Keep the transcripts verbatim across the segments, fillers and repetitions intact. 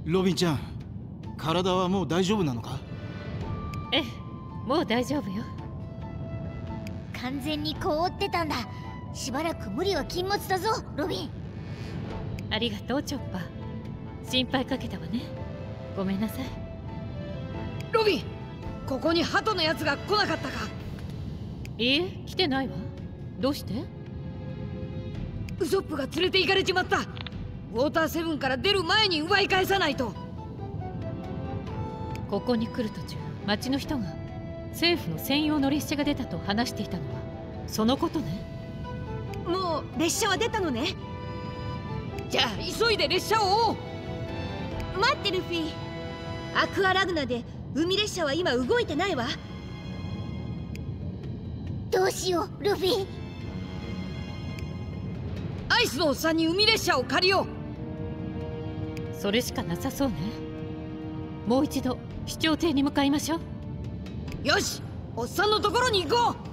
ロビンちゃん、体はもう大丈夫なのか？ ええ、もう大丈夫よ。 完全に凍ってたんだ。しばらく無理は禁物だぞ、ロビン。 ありがとうチョッパー。心配かけたわね。ごめんなさい。 ロビン、ここに鳩のやつが来なかったか？ いいえ、来てないわ。どうして？ ウソップが連れて行かれちまった。ウォーターセブンから出る前に奪い返さないと。 ここに来る途中、町の人が政府の専用の列車が出たと話していたのはそのことね。 もう列車は出たのね。 じゃあ急いで列車を追おう。 待ってルフィ、アクアラグナで海列車は今動いてないわ。 どうしよう、ルフィ。 アイスのおっさんに海列車を借りよう。それしかなさそうね。もう一度市長邸に向かいましょう。 よし、おっさんのところに行こう。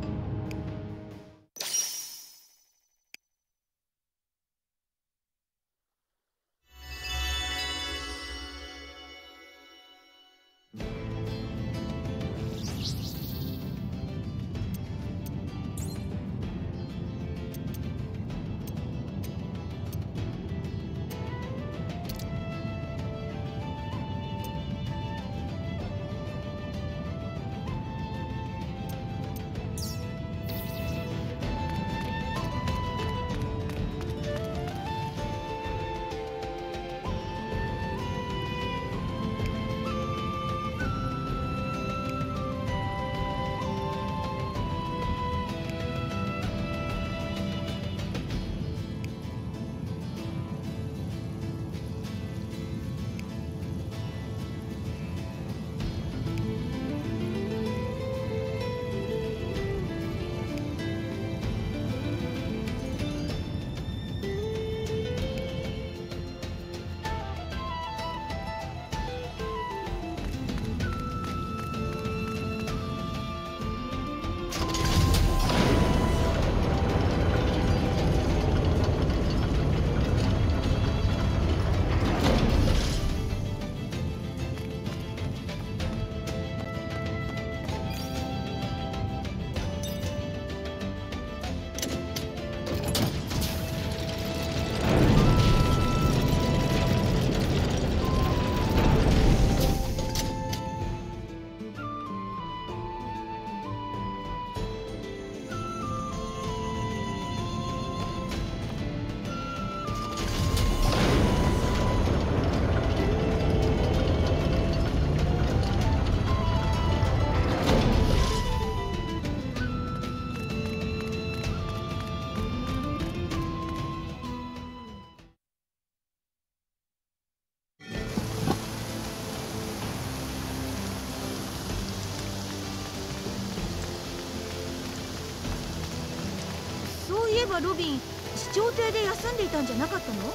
ロビン、市長邸で休んでいたんじゃなかったの？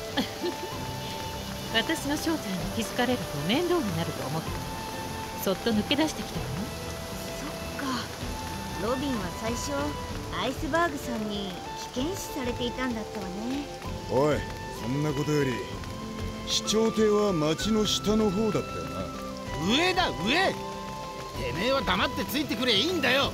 私の正体に気づかれると面倒になると思ってそっと抜け出してきたのよ。 そっか、ロビンは最初アイスバーグさんに危険視されていたんだったわね。 おい、そんなことより市長邸は町の下の方だったよな。 上だ上。てめえは黙ってついてくれいいんだよ。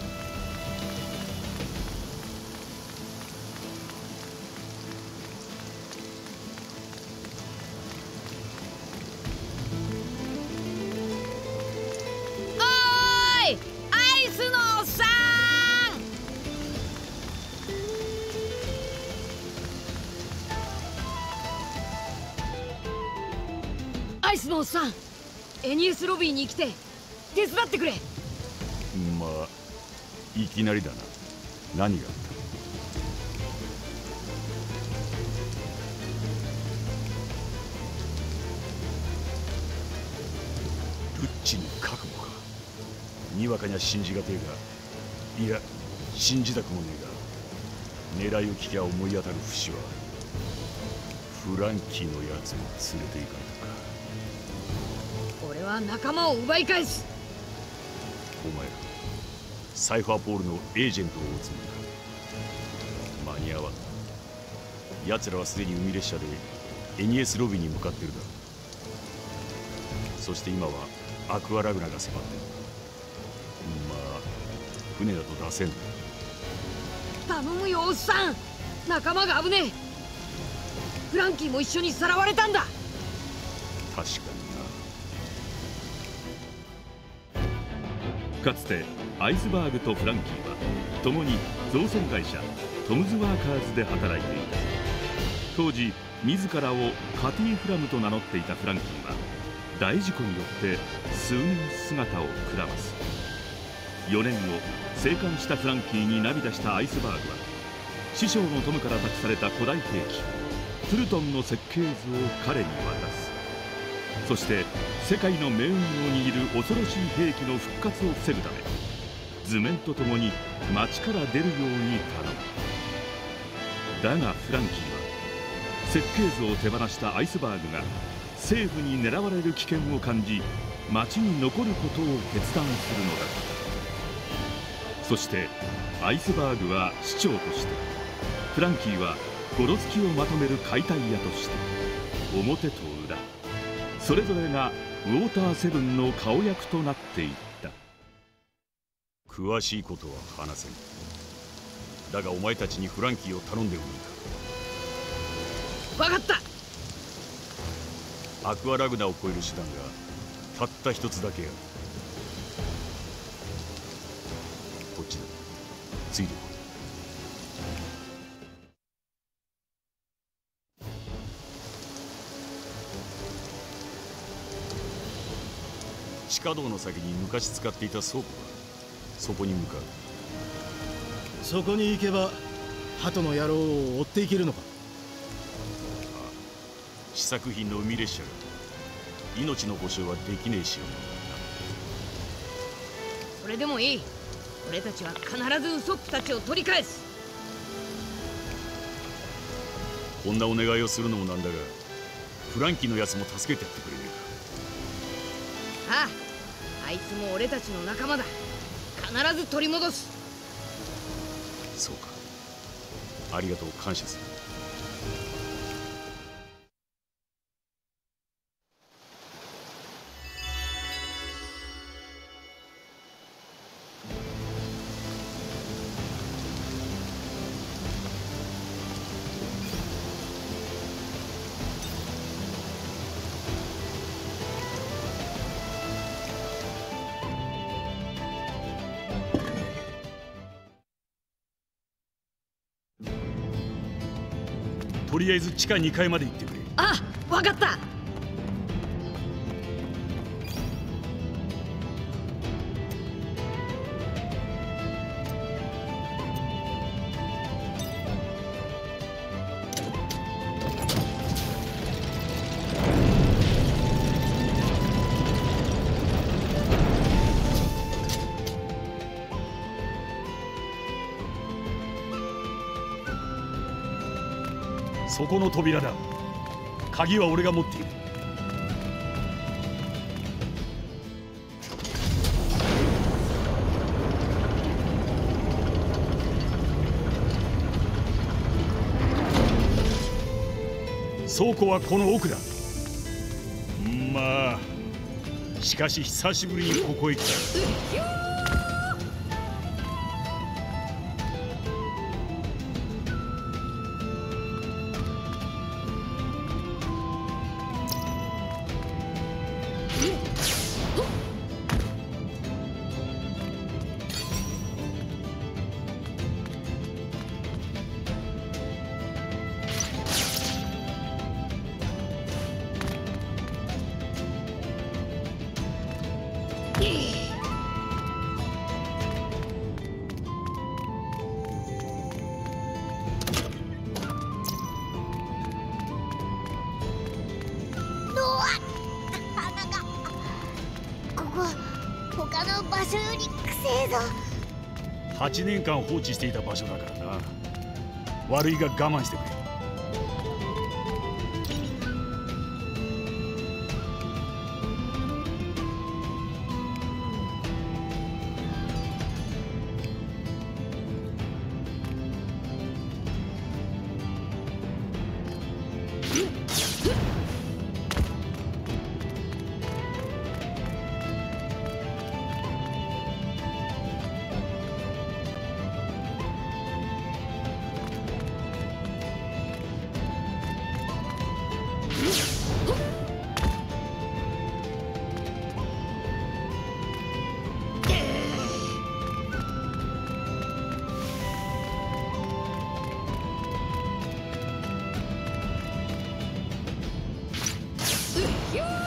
アイスのおっさん、エニエスロビーに来て手伝ってくれ。 まあいきなりだな。何があった？ルッチに覚悟か。にわかには信じがてえが、いや信じたくもねえが、狙いを聞きゃ思い当たる節はフランキーのやつを連れて行かれたか。 俺は仲間を奪い返す。 お前らサイファーポールのエージェントを追うつもりか。間に合わんな。奴らはすでに海列車でエニエスロビーに向かってるだろう。 そして今はアクアラグナが迫ってる。まあ船だと出せん。 頼むよおっさん、仲間が危ねえ。フランキーも一緒にさらわれたんだ。 確かにかつてアイスバーグとフランキーは共に造船会社トムズワーカーズで働いていた。当時自らをカティフラムと名乗っていたフランキーは大事故によって数年姿をくらます。よねんご、生還したフランキーに涙したアイスバーグは師匠のトムから託された古代兵器プルトンの設計図を彼に渡す。そして世界の命運を握る恐ろしい兵器の復活を防ぐため図面とともに町から出るように頼む。だがフランキーは設計図を手放したアイスバーグが政府に狙われる危険を感じ町に残ることを決断するのだった。そしてアイスバーグは市長として、フランキーはゴロツキをまとめる解体屋として、表と裏それぞれがウォーターセブンの顔役となっていった。 詳しいことは話せん。だがお前たちにフランキーを頼んでもいい分かった。 か。アクアラグナを超える手段がたった一つだけある。こっちだ。ついてこい。地下道の先に昔使っていた倉庫が、そこに向かう。 そこに行けば鳩の野郎を追っていけるのか。 ああ、試作品の海列車が命の保証はできねえしよう。 それでもいい。俺たちは必ずウソップたちを取り返す。 こんなお願いをするのもなんだが、フランキーのやつも助けてやってくれねえか。 ああ、あいつも俺たちの仲間だ。必ず取り戻す。 そうか、ありがとう、感謝する。とりあえず地下にかいまで行ってくれ。 あ、わかった。 そこの扉だ。鍵は俺が持っている。倉庫はこの奥だ。まあしかし久しぶりにここへ来た。はちねんかん放置していた場所だからな。悪いが我慢してくれ。 ひょー。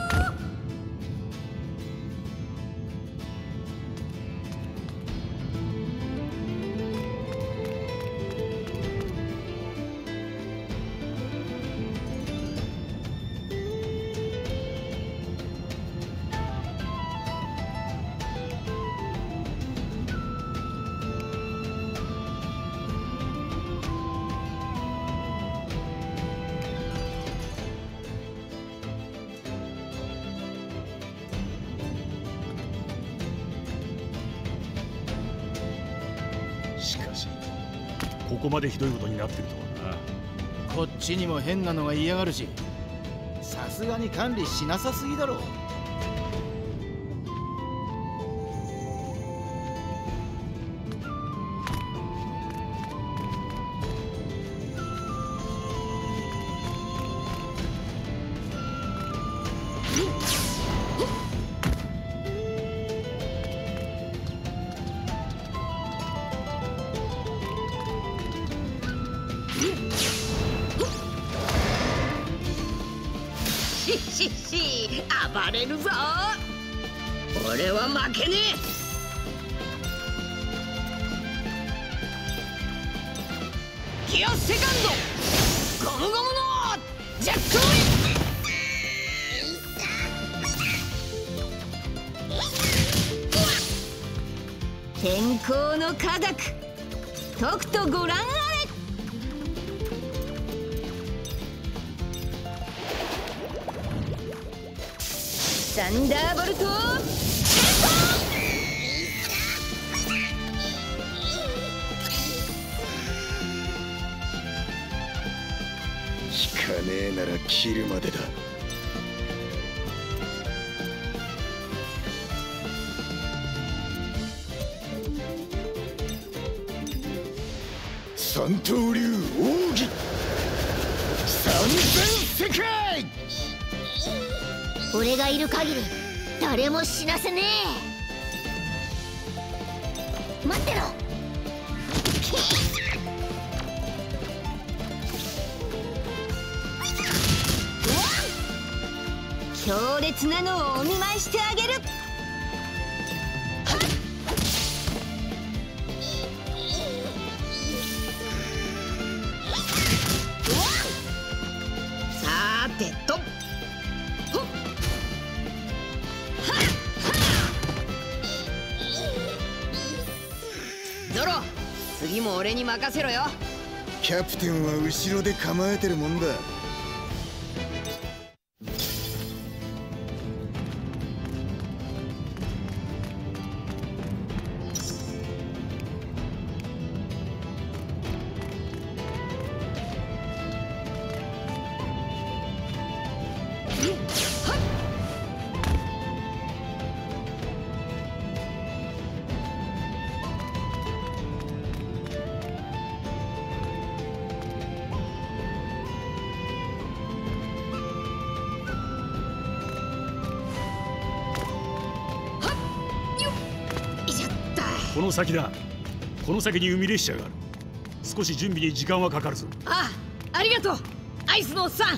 しかしここまでひどいことになってるとはな。 こっちにも変なのが嫌がるし、さすがに管理しなさすぎだろ。 ししし、暴れるぞ。俺は負けねえ。ギアセカンド、ゴムゴムのジャックウィン。天候の科学、とくとご覧あれ。サンダーボルト引かねえなら切るまでだ。三刀流奥義三千世界。 俺がいる限り誰も死なせねえ。待ってろ。 強烈なのをお見舞いしてあげる。 さーてと、ゾロ、次も俺に任せろよ。 キャプテンは後ろで構えてるもんだ。 この先だ。この先に海列車がある。少し準備に時間はかかるぞ。 ああ、ありがとうアイスのおっさん。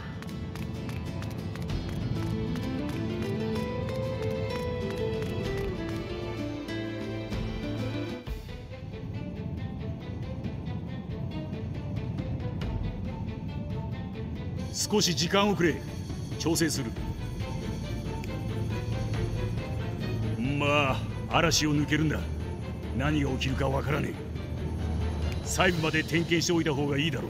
少し時間をくれ。調整する。まあ嵐を抜けるんだ。何が起きるかわからねえ。細部まで点検しておいた方がいいだろう。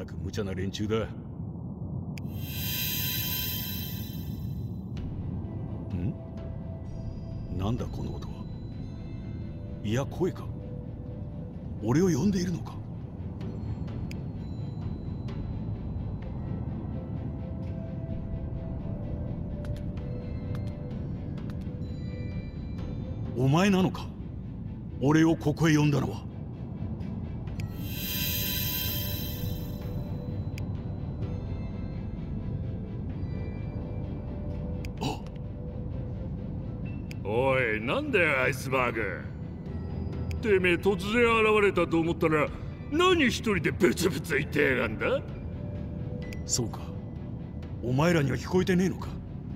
く無茶な連中だ。ん？なんだこの音は。いや声か。俺を呼んでいるのか。お前なのか。俺をここへ呼んだのは。 おい、なんだよアイスバーグ。てめえ突然現れたと思ったら何一人でブツブツ言ってやがんだ。 そうか、お前らには聞こえてねえのか。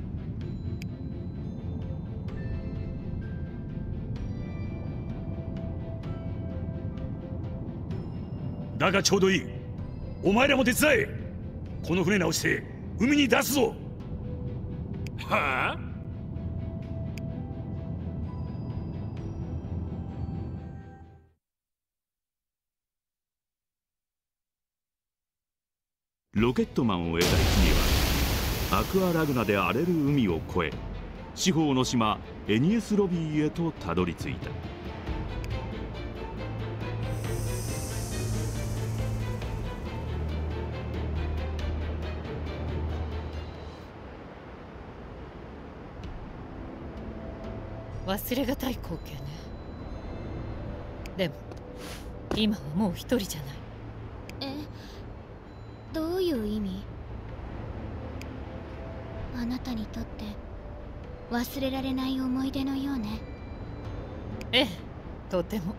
だがちょうどいい。お前らも手伝え。この船直して海に出すぞ。 はあ？ ロケットマンを得た一味はアクアラグナで荒れる海を越え、四方の島エニエスロビーへとたどり着いた。 忘れがたい光景ね。でも今はもう一人じゃない。 え、どういう意味？あなたにとって忘れられない思い出のようね。 ええ、とても。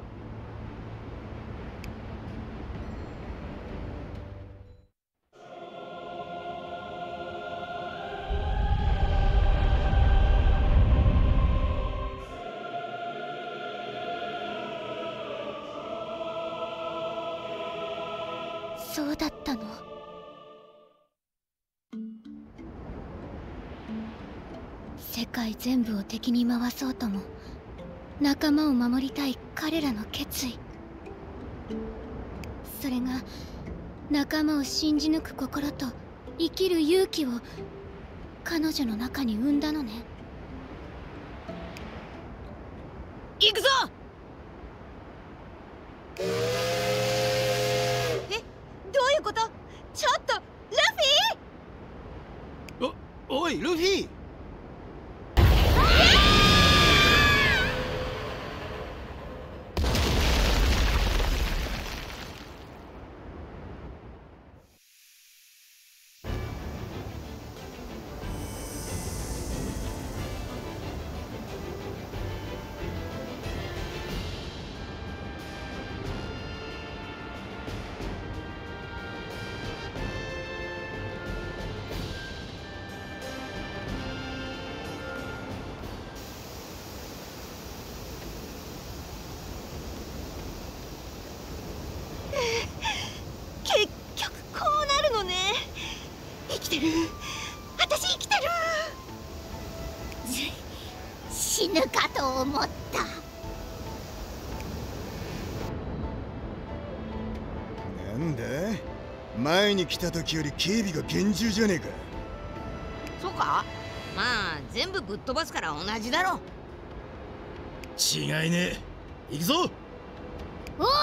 そうだったの。世界全部を敵に回そうとも仲間を守りたい彼らの決意、それが仲間を信じ抜く心と生きる勇気を彼女の中に生んだのね。 行くぞ。 どういうこと？ちょっとルフィ！ お、おいルフィ！ 結局こうなるのね。生きてる。私生きてる。 死ぬかと思った。 なんだ、前に来た時より警備が厳重じゃねえか。 そうか。まあ全部ぶっ飛ばすから同じだろ。 違いねえ。行くぞ。 おお！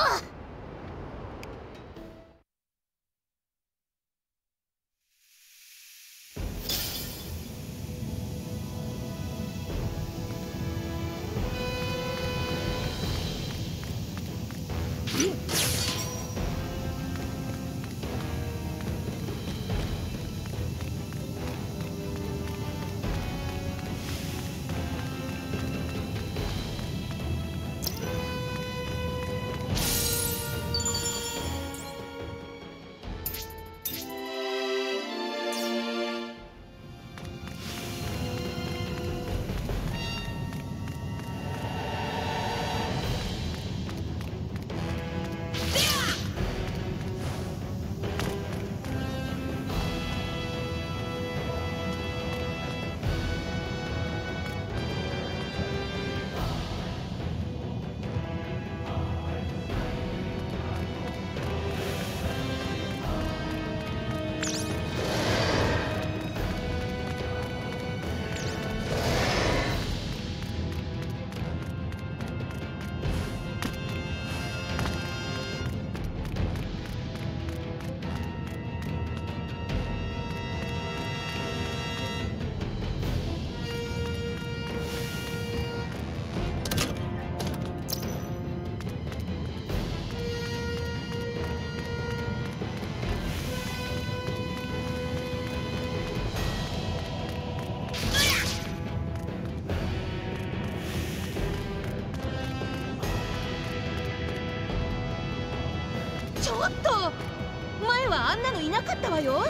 あんなのいなかったわよ。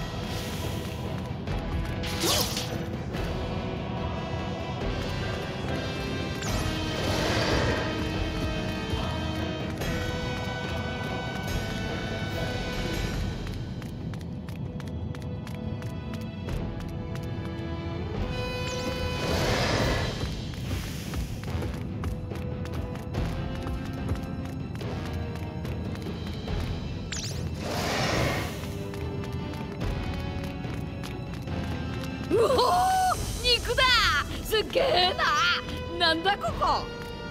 うおー、肉だ。すっげえな。なんだここ。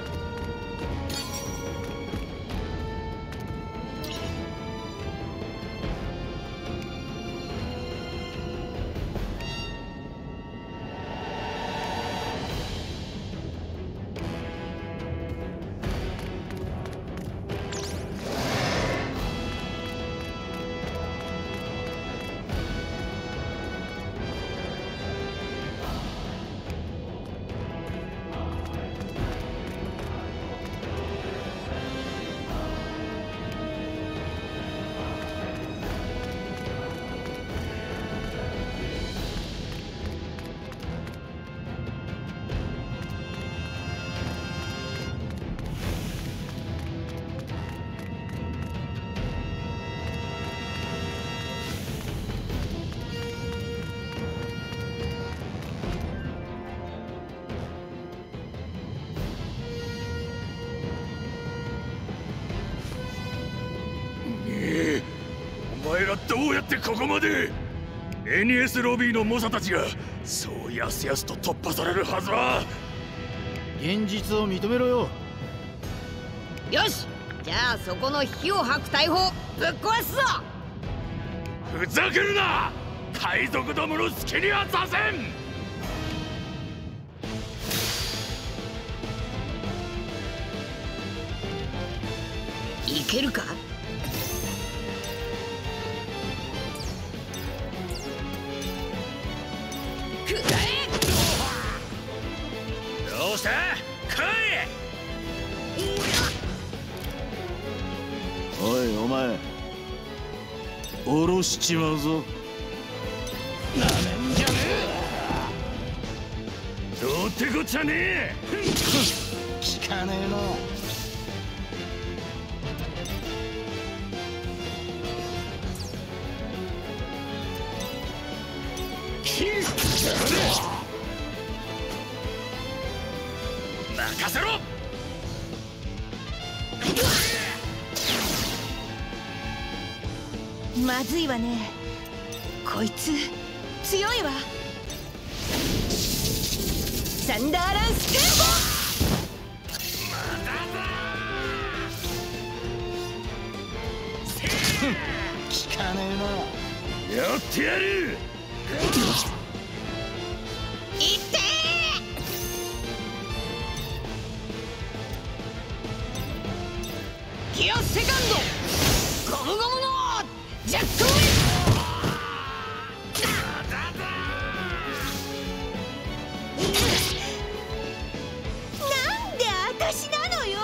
お前らどうやってここまで。エニエスロビーの猛者たちがそうやすやすと突破されるはずは。 現実を認めろよ。 よし、じゃあそこの火を吐く大砲ぶっ壊すぞ。 ふざけるな。海賊どもの好きにはさせん。 いけるか。くらえ。 どうした。来い。 おいお前、下ろしちまうぞ。なめんじゃねえ。どうってこっちゃねえ。 聞かねえな。 任せろ。 まずいわね。こいつ強いわ。サンダーランステえ。聞かねえな。やってやる。 いってー。ギアセカンドゴムゴムのジャックウィン。 なんで私なのよ。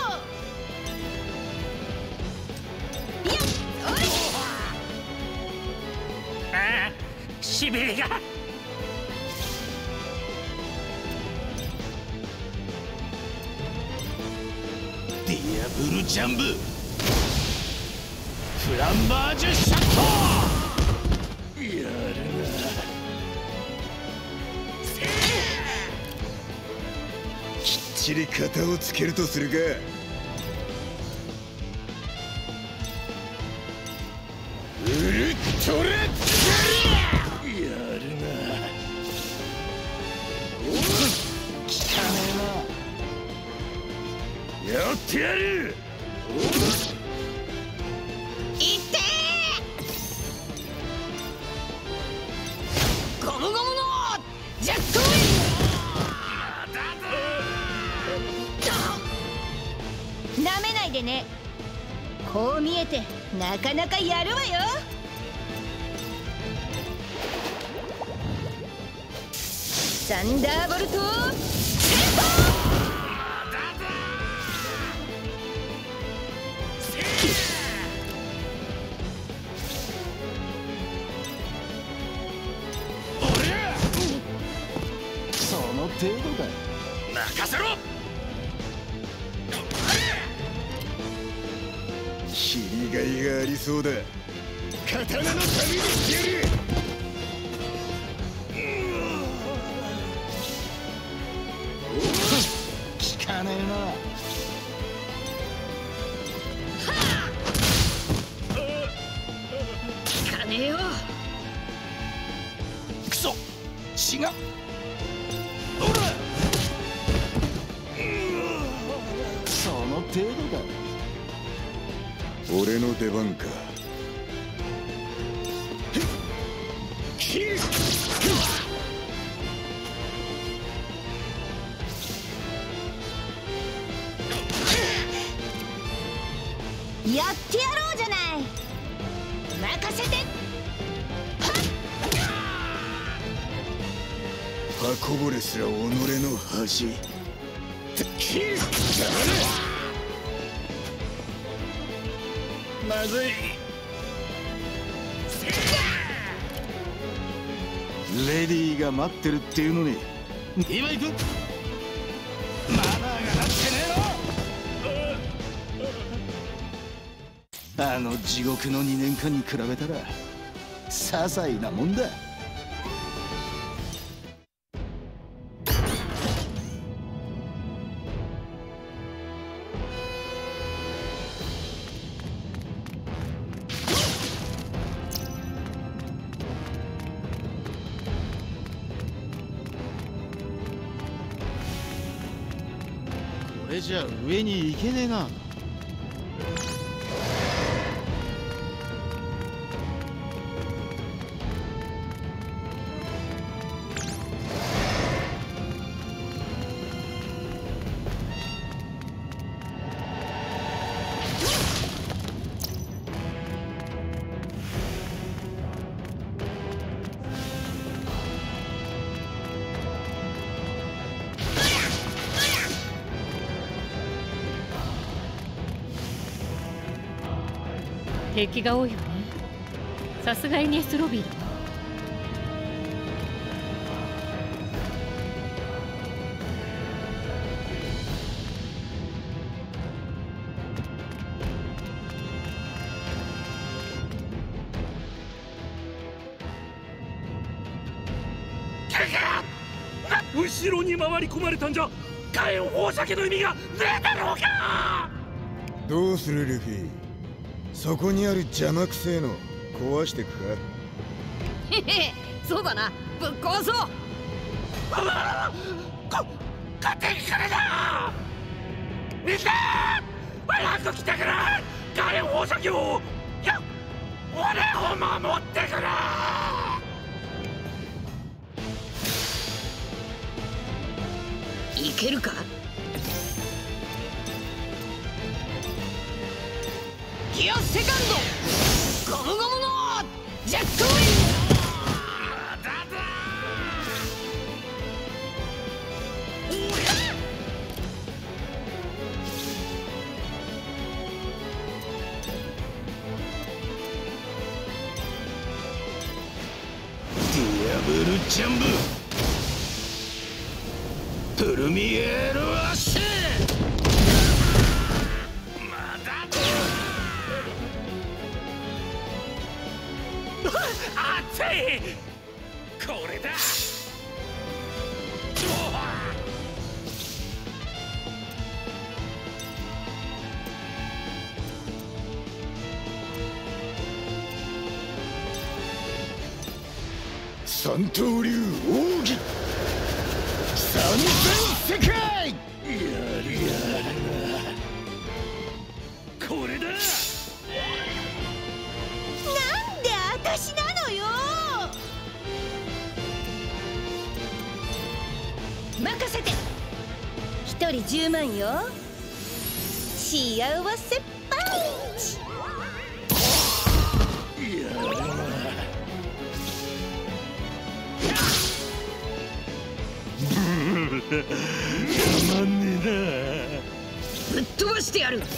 いや、おい。 ああ、しびれが。 ディアブルジャンブフランバージュシャット。 やるな。 きっちり型をつけるとするか。 ウルトラやるな。 聞かねえな。やってやる。 いってー。ゴムゴムのジャックウィン。 なめないでね。こう見えてなかなかやるわよ。サンダーボルト程度だ。 任せろ。 切りがいがありそうだ。刀のためにしてやる。 効かねえな。 聞かねえよ。 くそ、違う。ほら、その程度だ。 俺の出番か。 やってやろうじゃない。任せて。 刃こぼれすら己の恥。 まずい。レディーが待ってるっていうのに今行く。マナーがなってねえの。あの地獄のにねんかんに比べたら些細なもんだ。これじゃ上に行けねえな。 敵が多いよね。さすがエニエスロビーだわ。 後ろに回り込まれたんじゃ火炎放射器の意味がねえだろうか。 どうするルフィ。そこにある邪魔くせえの壊してくか。 へへ、そうだな、ぶっ壊そう。 こ勝手にくれな。みんな早く来てくれ。火炎放射器をいや俺を守ってくれ。 いけるか。ギアセカンドゴムゴムのジェットウィン。 ディアブルジャンブプルミエールアッシュ。 熱い。これだ。 三刀流奥義三千世界。 やりやがるな。 これだ。 なんで私なのよ。任せて。一人十万よ。幸せパンチ。 たまんねえな。 ぶっ飛ばしてやる。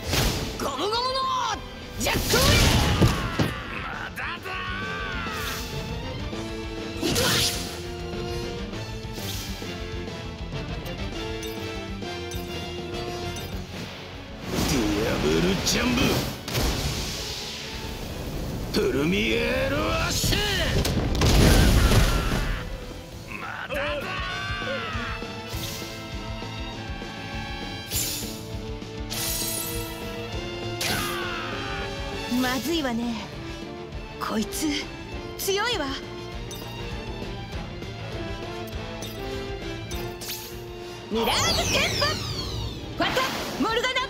ゴムゴムのジェットウィン。 まだだ。 ブルジャンブプルミエールアッシュ。まだだ。 まずいわね。こいつ強いわ。ミラージュテンポファタモルガナ。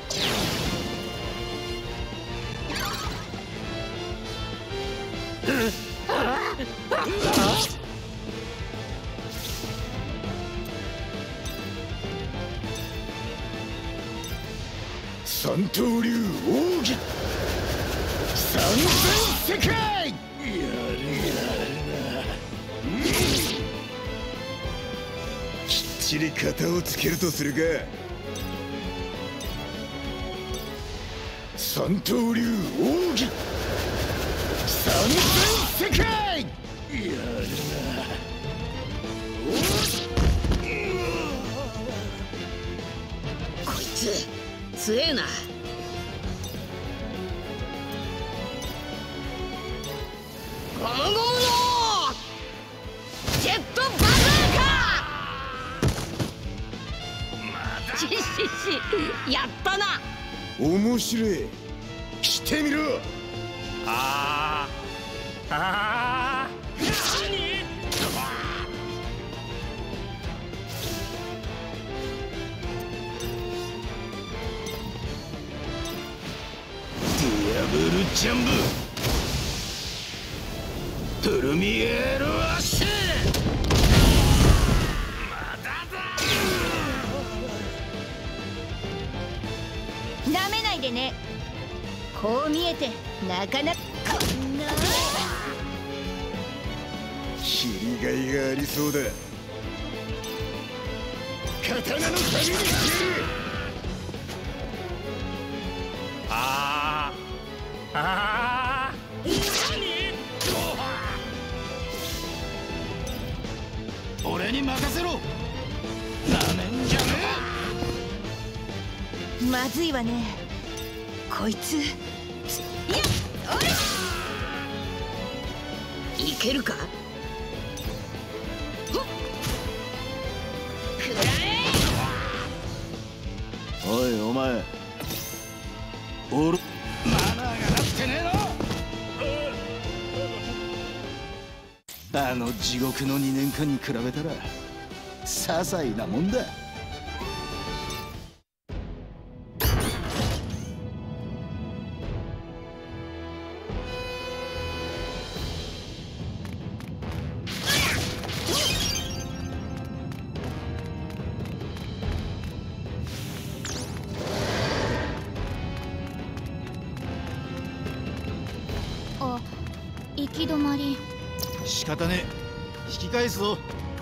三刀流奥義三千世界。やるやるな。きっちり型をつけるとするか。三刀流奥義三千世界。やるな。 こいつ強えな。ゴムゴムのジェットバズーカ。ししし、やったな。 面白い。来てみろ。 ああああ。何？ ディアブルジャンブプルミエールアッシュ。まだだ。 なめないでね。こう見えてなかなかこんな切りがいがありそうだ。刀の旅に消える。 ああああ。 俺に任せろ。なめんじゃねえ。まずいわね。こいつ。いや、 おい。いけるか。 おいお前。俺マナーがなってねえの。あの地獄のにねんかんに比べたら些細なもんだ。 あ、行き止まり。 仕方ねえ。引き返すぞ。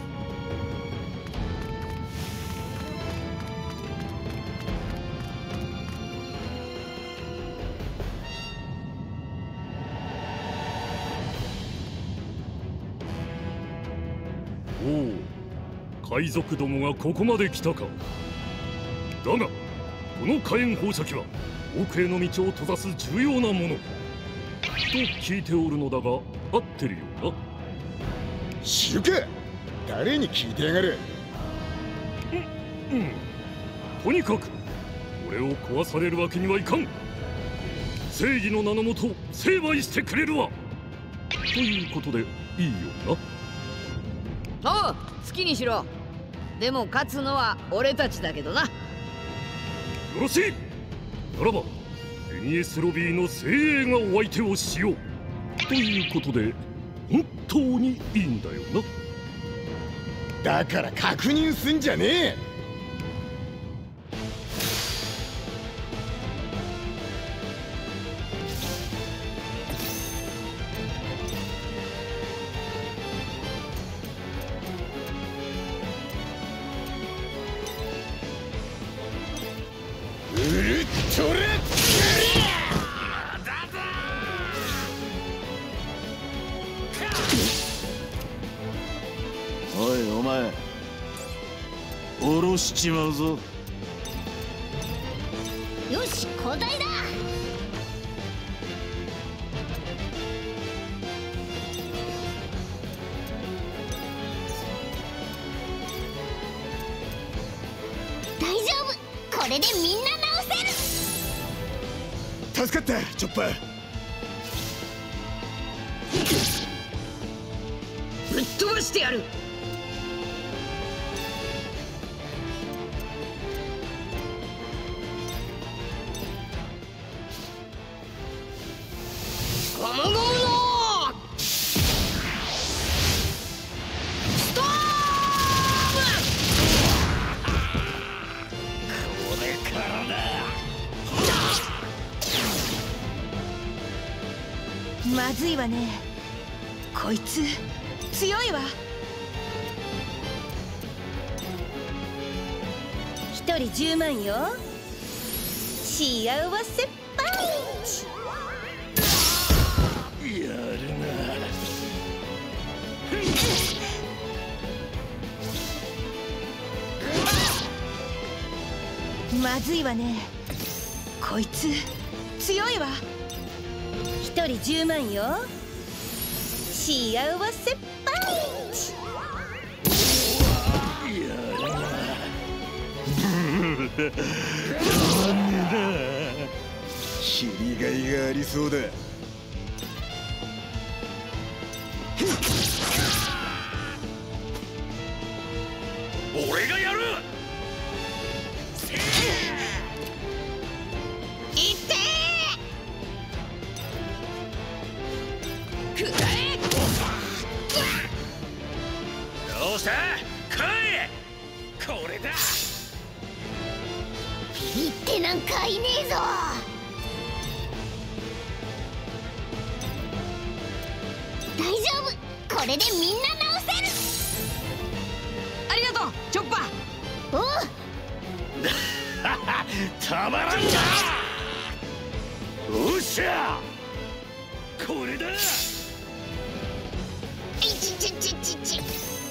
おお、海賊どもがここまで来たか。だがこの火炎放射器は奥への道を閉ざす重要なものと聞いておるのだが、合ってるよな。 知るか。誰に聞いてやがる。 うん、うん、とにかく俺を壊されるわけにはいかん。正義の名のもと成敗してくれるわ。ということでいいよな。おう、好きにしろ。でも勝つのは俺たちだけどな。よろしい。ならばエニエスロビーの精鋭がお相手をしよう。ということで本当にいいんだよな。 だから確認すんじゃねえ。ウルトラおいお前、下ろしちまうぞ。 よし、交代だ。 れでみんな直せる。 助かったチョッパー。 ぶっ飛ばしてやる。ゴムゴムのストーム。 これからだ。 まずいわね。こいつ強いわ。一人じゅうまんよ。幸せパンチ。 やるな。 まずいわね。こいつ強いわ。一人じゅうまんよ。幸せパンチ。 やるな。切りがいがありそうだ。 俺がやる。 いってー。くらえ。 どうした来い。これだ。 ビビってなんかいねえぞ。大丈夫、これでみんな直せる。 ありがとうチョッパー。 おうたまらんな。おっしゃこれだ。 いちちちちち。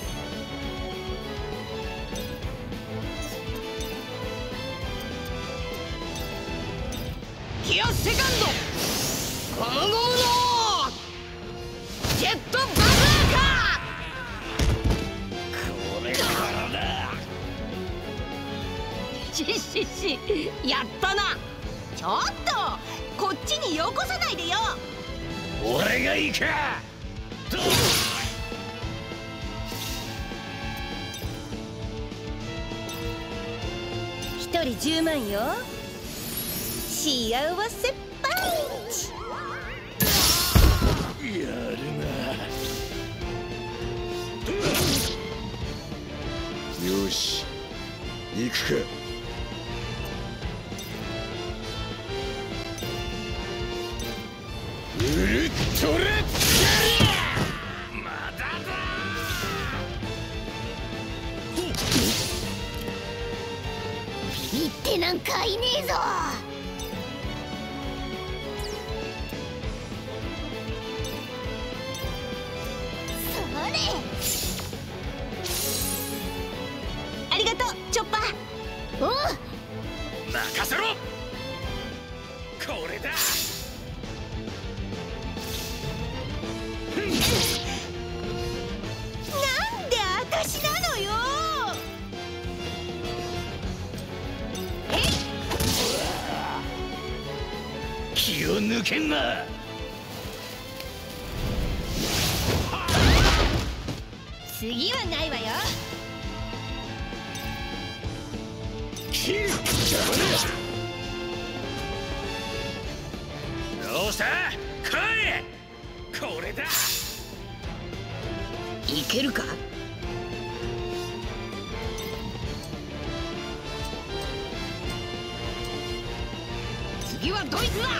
ギアセカンドゴムゴムのジェットバズーカ。 これからだ。 しししやったな。 ちょっとこっちによこさないでよ。 俺がいいか。 一人じゅうまんよ。幸せパンチ。 やるな。よし行くか。ウルトラまだだ。 ビビってなんかいねえぞ。それ。 ありがとうチョッパー。 おう任せろ。これだ。 なんで私なのよ。 気を抜けんな。 次はないわよ。 キルどうした来い。これだ。 いけるか。次はドイツだ。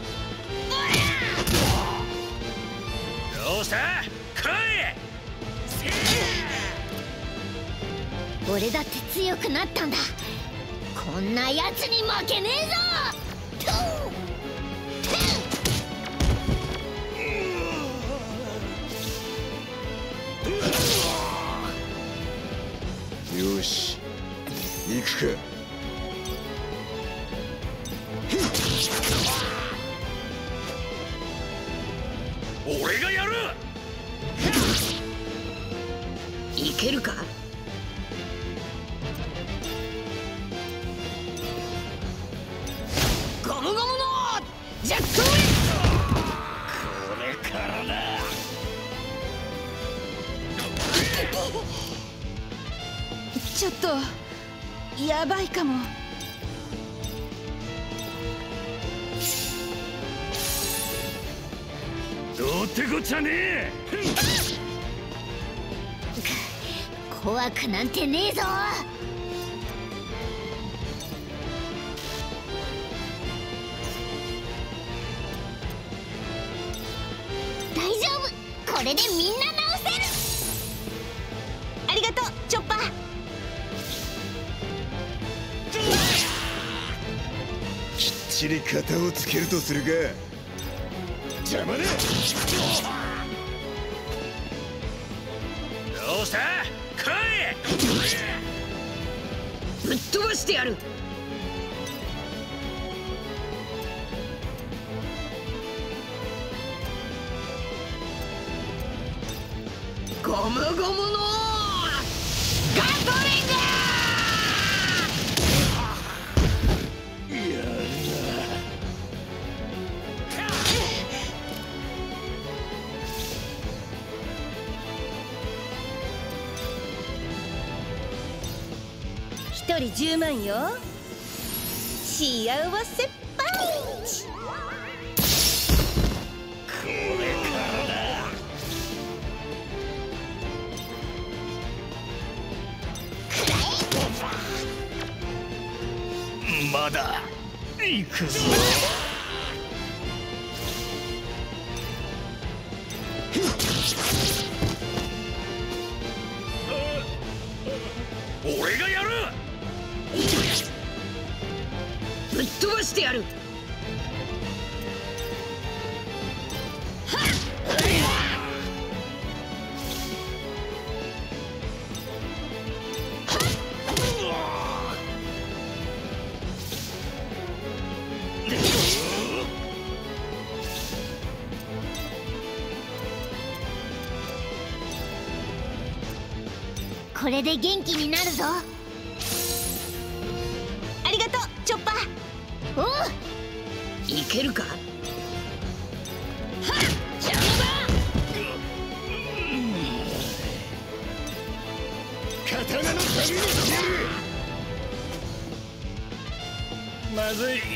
どうした来い。 俺だって強くなったんだ。こんなやつに負けねえぞ。トゥントゥン。 よし行くか。 俺がやる。 いけるか。 ジャックウェイ。 これからな。 ちょっとやばいかも。 どうってこっちゃねえ。 怖くなんてねえぞ。大丈夫、これでみんな直せる。 ありがとうチョッパー。 きっちり型をつけるとするか。邪魔だ。 どうした来い。 ぶっ飛ばしてやる。ゴムゴムのガトリング。 やる一人じゅうまんよ。幸せパンチ。 これからだ。まだ行くぞ。 俺がやる。 ぶっ飛ばしてやる。 これで元気になるぞ。 ありがとうチョッパー。 おう、 いけるか。はっ、邪魔だ。 刀の旅にしてる。まずい。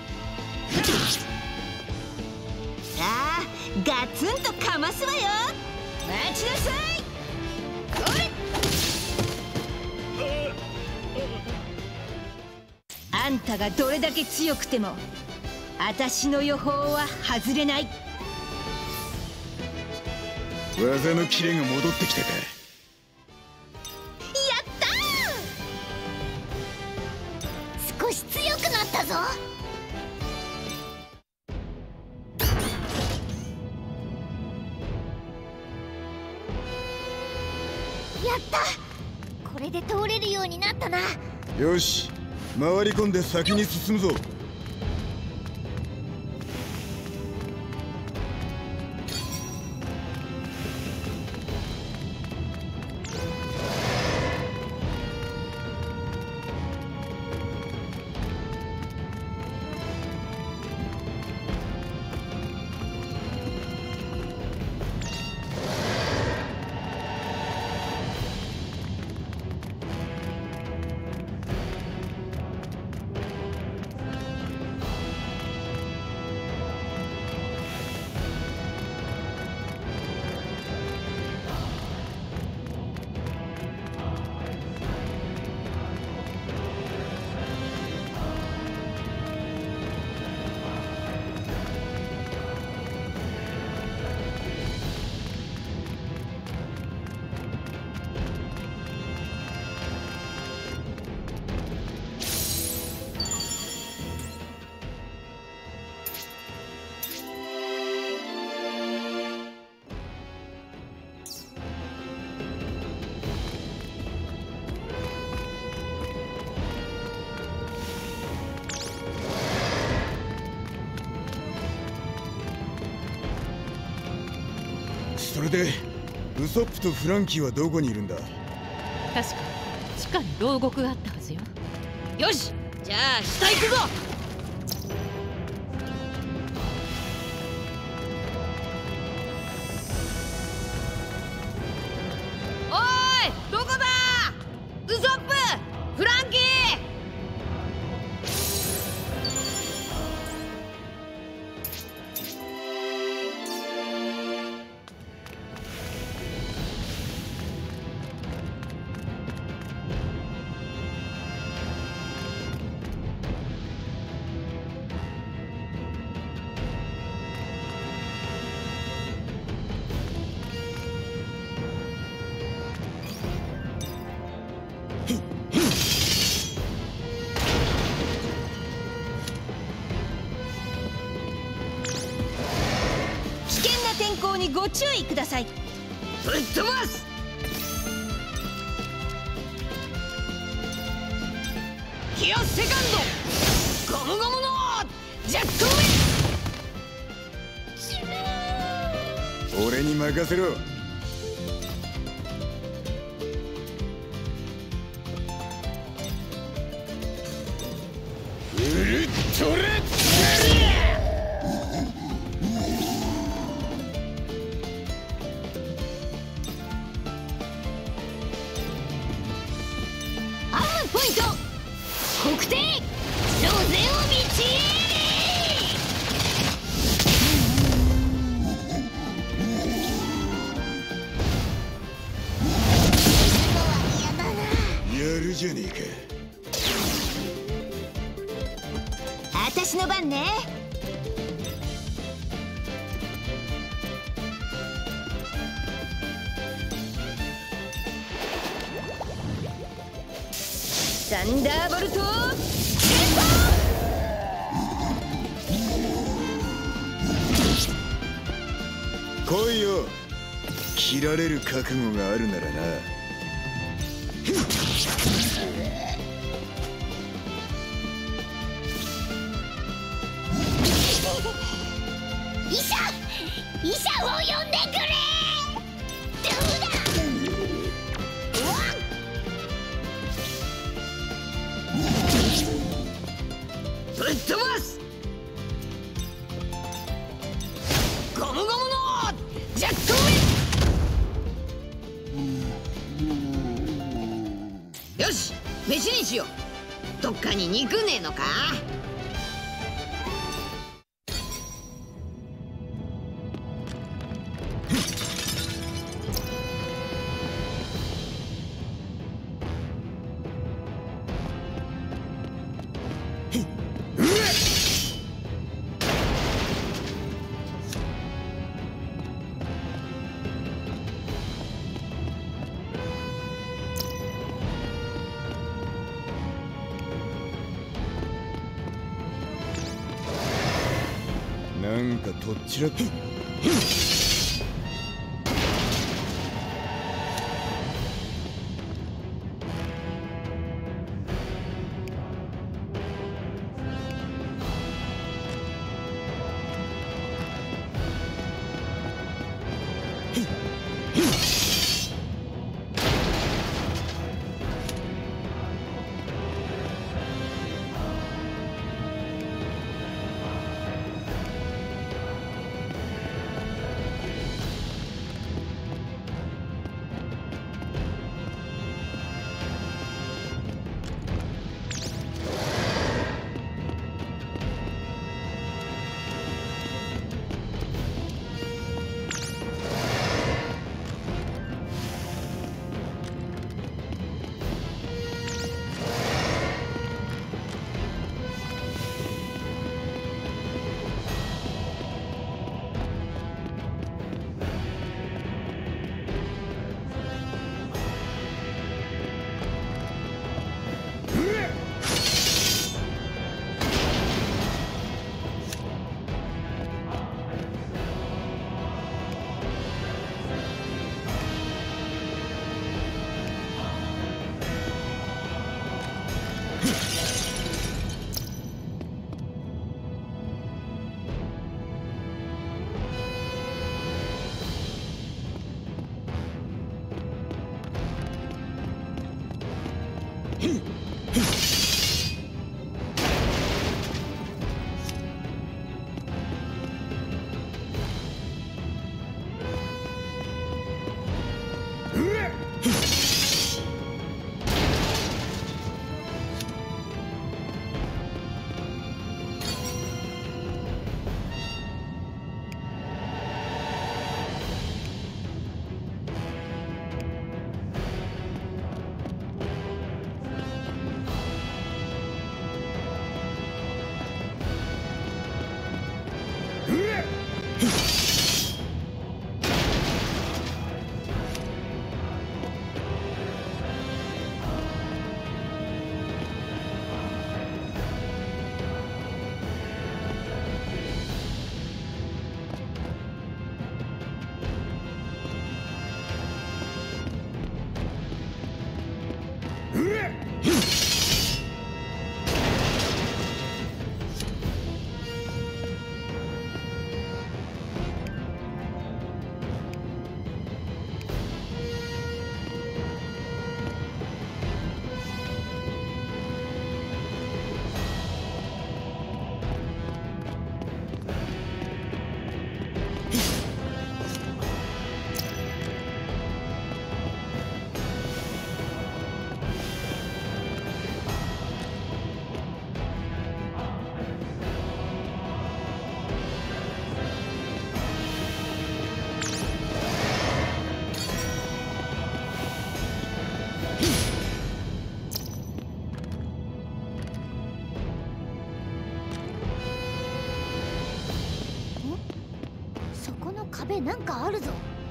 さあガツンとかますわよ。待ちなさい。おれ。あんたがどれだけ強くても私の予報は外れない。 技のキレが戻ってきたか。 やった少し強くなったぞ。やった、これで通れるようになったな。 よし、回り込んで先に進むぞ。それでウソップとフランキーはどこにいるんだ。 確か地下に牢獄があったはずよ。 よし、じゃあ下行くぞ。 天候にご注意ください。 ぶっ飛ばす。ヒアセカンドゴムゴムのジャックウィン。 俺に任せろ。ウルトラキャリア。 ポイント国定ロゼを道やるじゃねえか。 私の番ね。サンダーボルト来いよ。切られる覚悟があるならな。 医者医者を呼んでくれ。どうだ。 ぶっ飛ばす。ゴムゴムのジャックウィン。よし飯にしよう。どっかに肉ねえのか。 なんかとっちらって。 壁なんかあるぞ。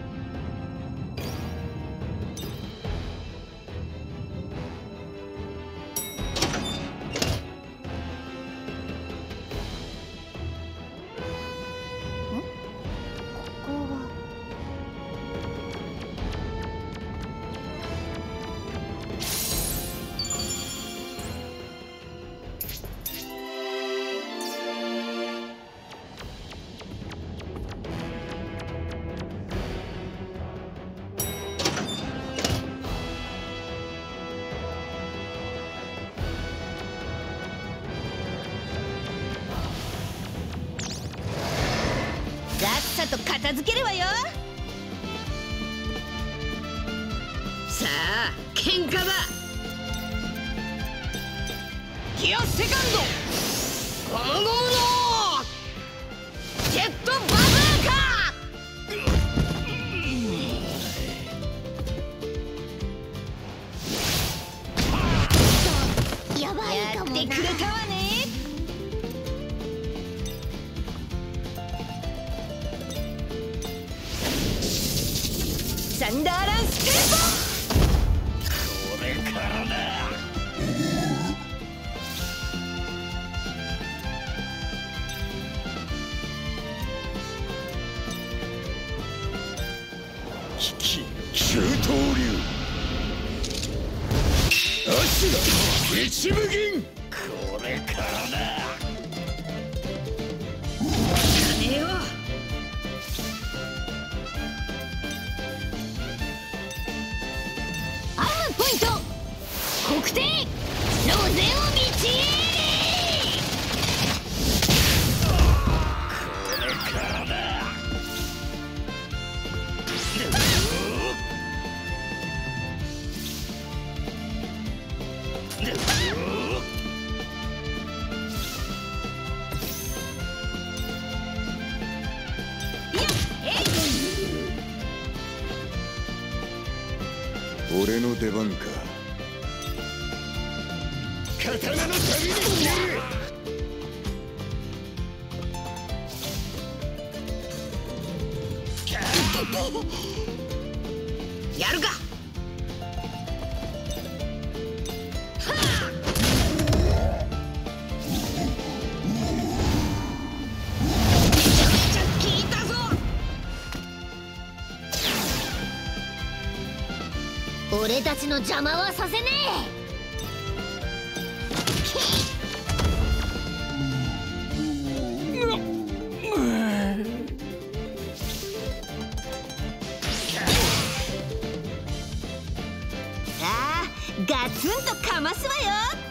さっさと片付けるわよ。 さあ喧嘩だ。ギアセカンドゴムゴムのジェットバズーカー。やばいかもな。 やってくれたわね。サンダーランステンポ。 これからだ。危機急騰流足が一無銀。これからだ。 金よ。 ポイント黒点ロゼを導い。 これからだ。俺の出番か。刀の旅に消える。 やるか。 俺たちの邪魔はさせねさあガツンとかますわよ。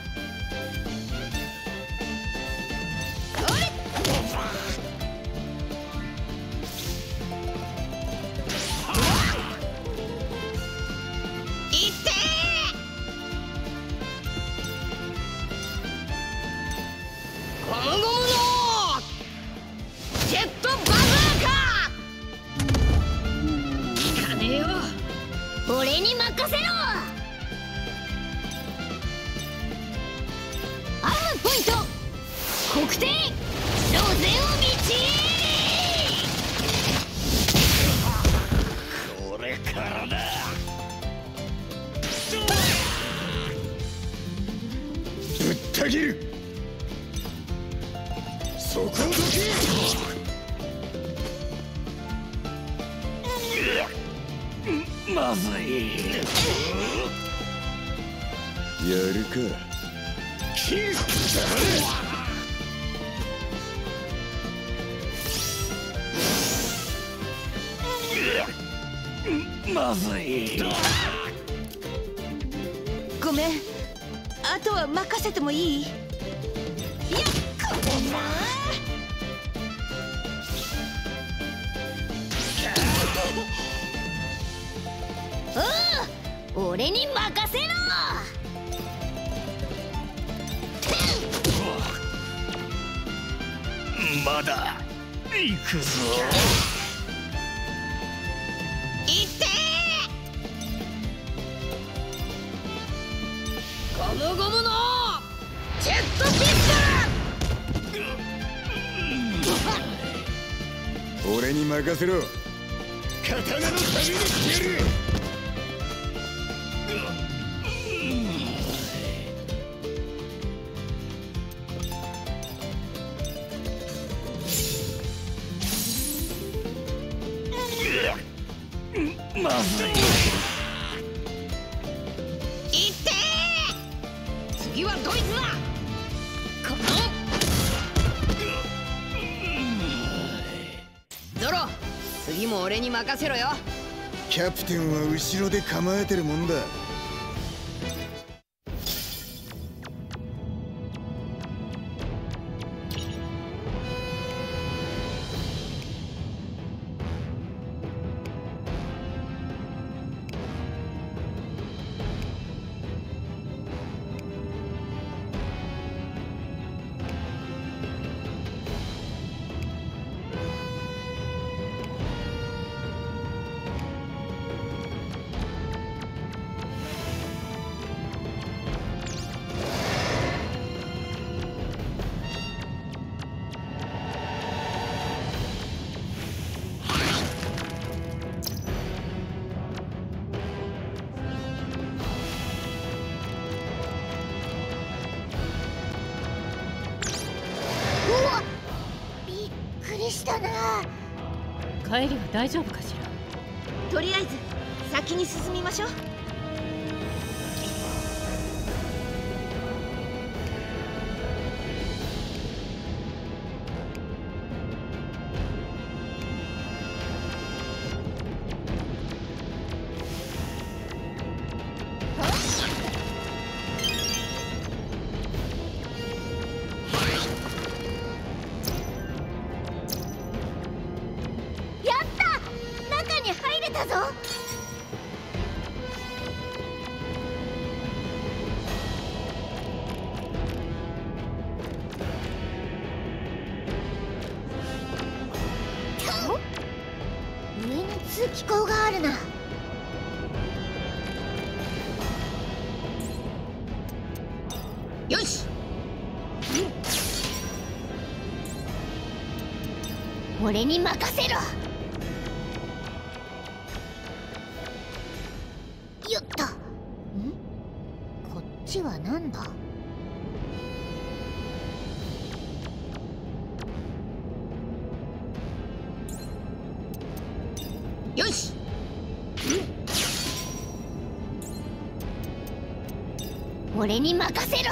俺に任せろ。アームポイント黒点ロゼを導い。 これからだ。ぶった切る。そこをどけ。 まずい。 やるか。キーまずい。 ごめん、あとは任せてもいい？いや、これな。 おう、俺に任せろ。 まだ行くぞ。 いってゴムゴムのジェットピストル。 俺に任せろ。 刀の旅にしてやる。 まずい。 いってー。次はドイツだ。このゾロ、次も俺に任せろよ。 キャプテンは後ろで構えてるもんだ。 したな。 帰りは大丈夫かしら。 とりあえず先に進みましょう。 機構があるな。 よし、 うん、俺に任せろ。よっと。ん？こっちはなんだ？ よし、 うん、俺に任せろ。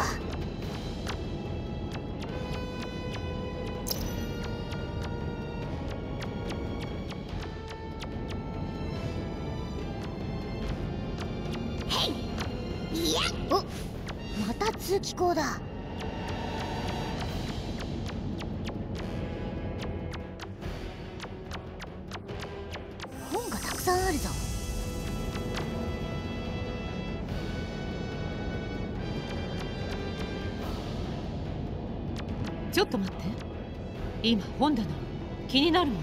へい、いや、お、また通気口だ。あるぞ。 ちょっと待って、今本棚気になるものが。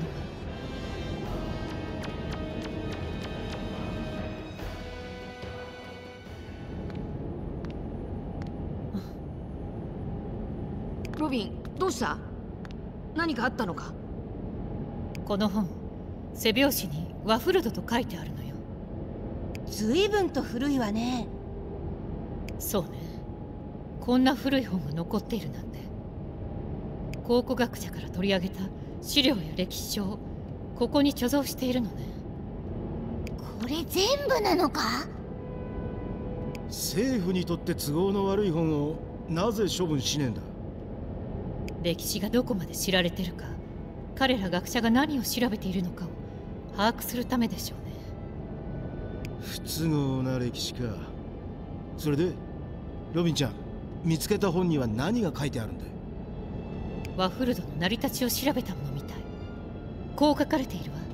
ロビン、どうした？何かあったのか？ この本、背表紙にワフルドと書いてあるのよ。 ずいぶんと古いわね。 そうね、こんな古い本が残っているなんて。考古学者から取り上げた資料や歴史書をここに貯蔵しているのね。 これ全部なのか？ 政府にとって都合の悪い本をなぜ処分しねえんだ？ 歴史がどこまで知られてるか、彼ら学者が何を調べているのかを把握するためでしょうね。 不都合な歴史か。それでロビンちゃん、見つけた本には何が書いてあるんだよ？ ワフルドの成り立ちを調べたものみたい。こう書かれているわ。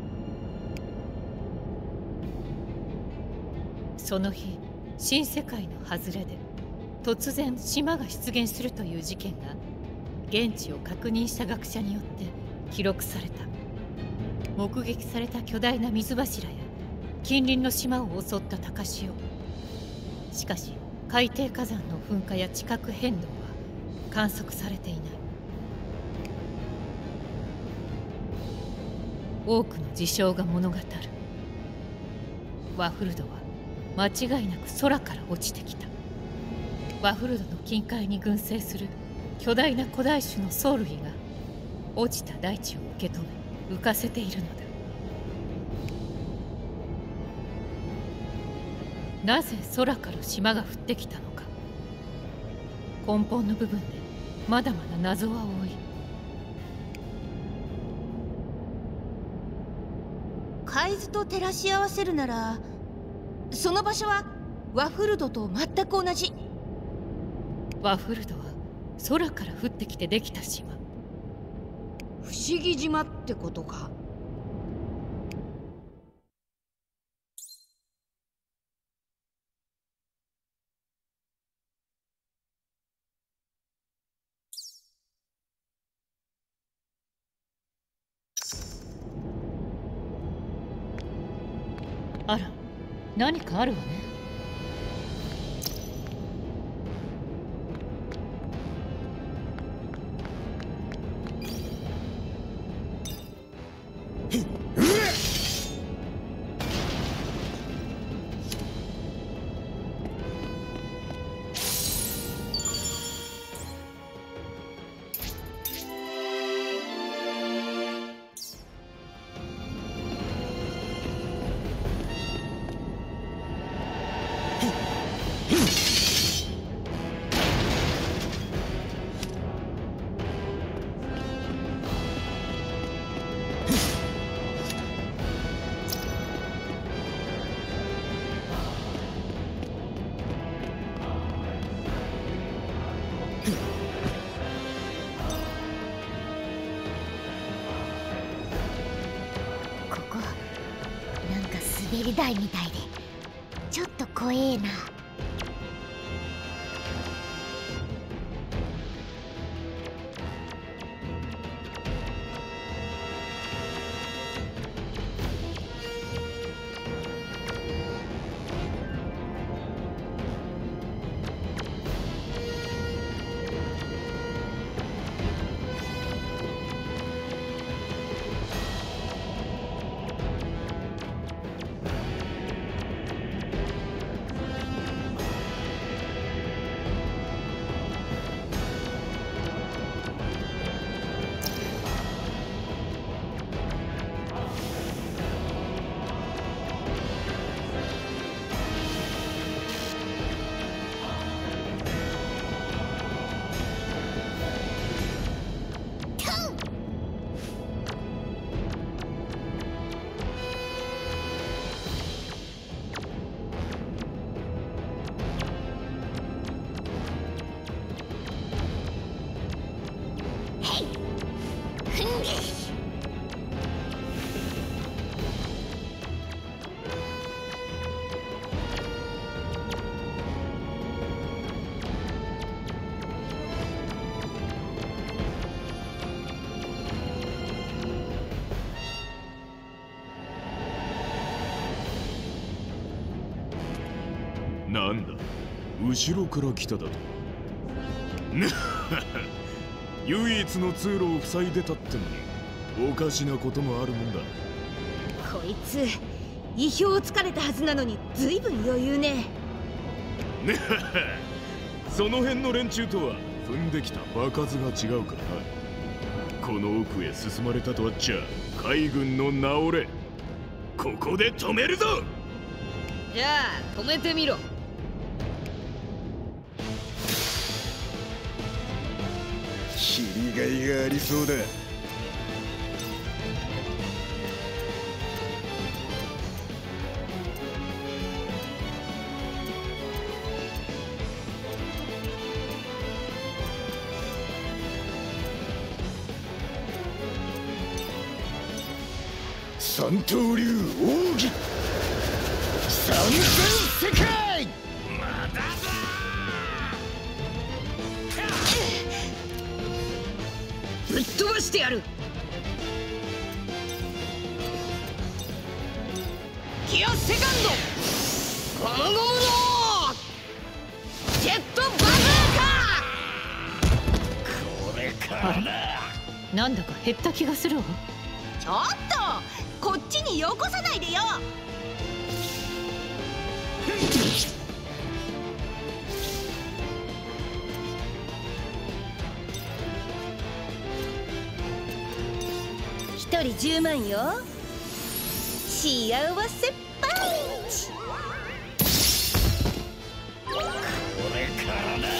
その日、新世界の外れで突然島が出現するという事件が現地を確認した学者によって記録された。目撃された巨大な水柱や近隣の島を襲った高潮。しかし海底火山の噴火や地殻変動は観測されていない。 多くの事象が物語る。ワフルドは間違いなく空から落ちてきた。ワフルドの近海に群生する巨大な古代種の藻類が落ちた大地を受け止め浮かせているのだ。なぜ空から島が降ってきたのか、根本の部分でまだまだ謎は多い。 海図と照らし合わせるなら、その場所はワフルドと全く同じ。 ワフルドは空から降ってきてできた島。 不思議島ってことか。 あら、何かあるわね。 滑り台みたいでちょっと怖えな。 なんだ、後ろから来ただと。唯一の通路を塞いでたってのにおかしなこともあるもんだ。 こいつ意表をつかれたはずなのにずいぶん余裕ね。 その辺の連中とは踏んできた場数が違うからな。この奥へ進まれたとあっちゃ海軍の名折れ。ここで止めるぞ。 じゃあ止めてみろ。 切りがいがありそうだ。三刀流奥義三千世界。 まだだ。 ぶっ飛ばしてやる。ギアセカンドゴムゴムのジェットバズーカ。 これからだ。 なんだか減った気がするわ。 ちょっとこっちによこさないでよ。一人じゅうまんよ。幸せパンチ。 これからだ。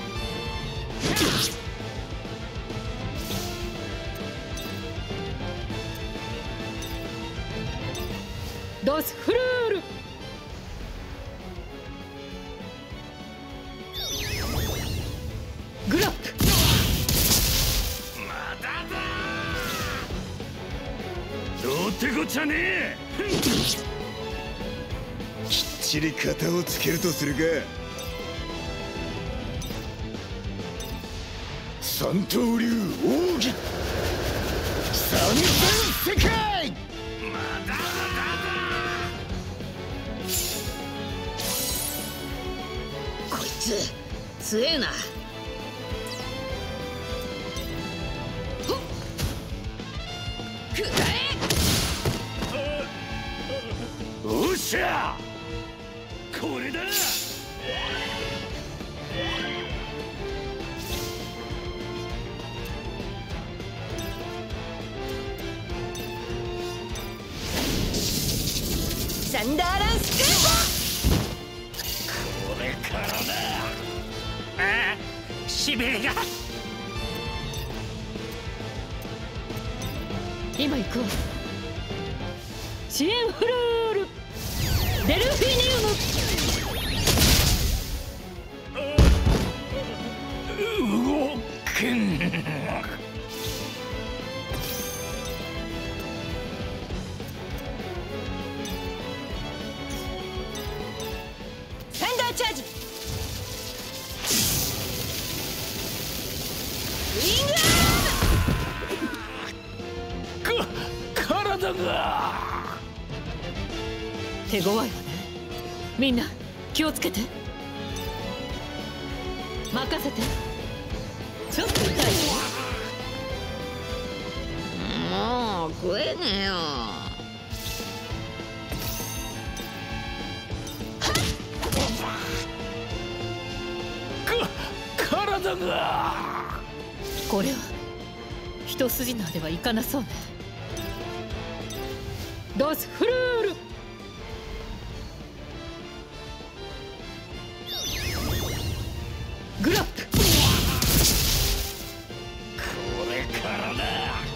ドスフルール。グラップ。 まだだ。どうってこっちゃねえ。 きっちり型をつけるとするか。三刀流奥義三千世界。 まだだこいつ強えな。ほっくらえ。 おっしゃ。これだ。 サンダーランスクーこれからだ。ああ、しびれが。 今行くわ。支援フルール。デルフィニウム。 動けん。 サンダーチャージ。ウィングアーム。 か体が。 手強いわね。みんな気をつけて。任せて。ちょっと痛いよ。 もう食えねえよ。 か体が。 これは一筋縄ではいかなそうね。ドスフルール。グラップ。 これからだ。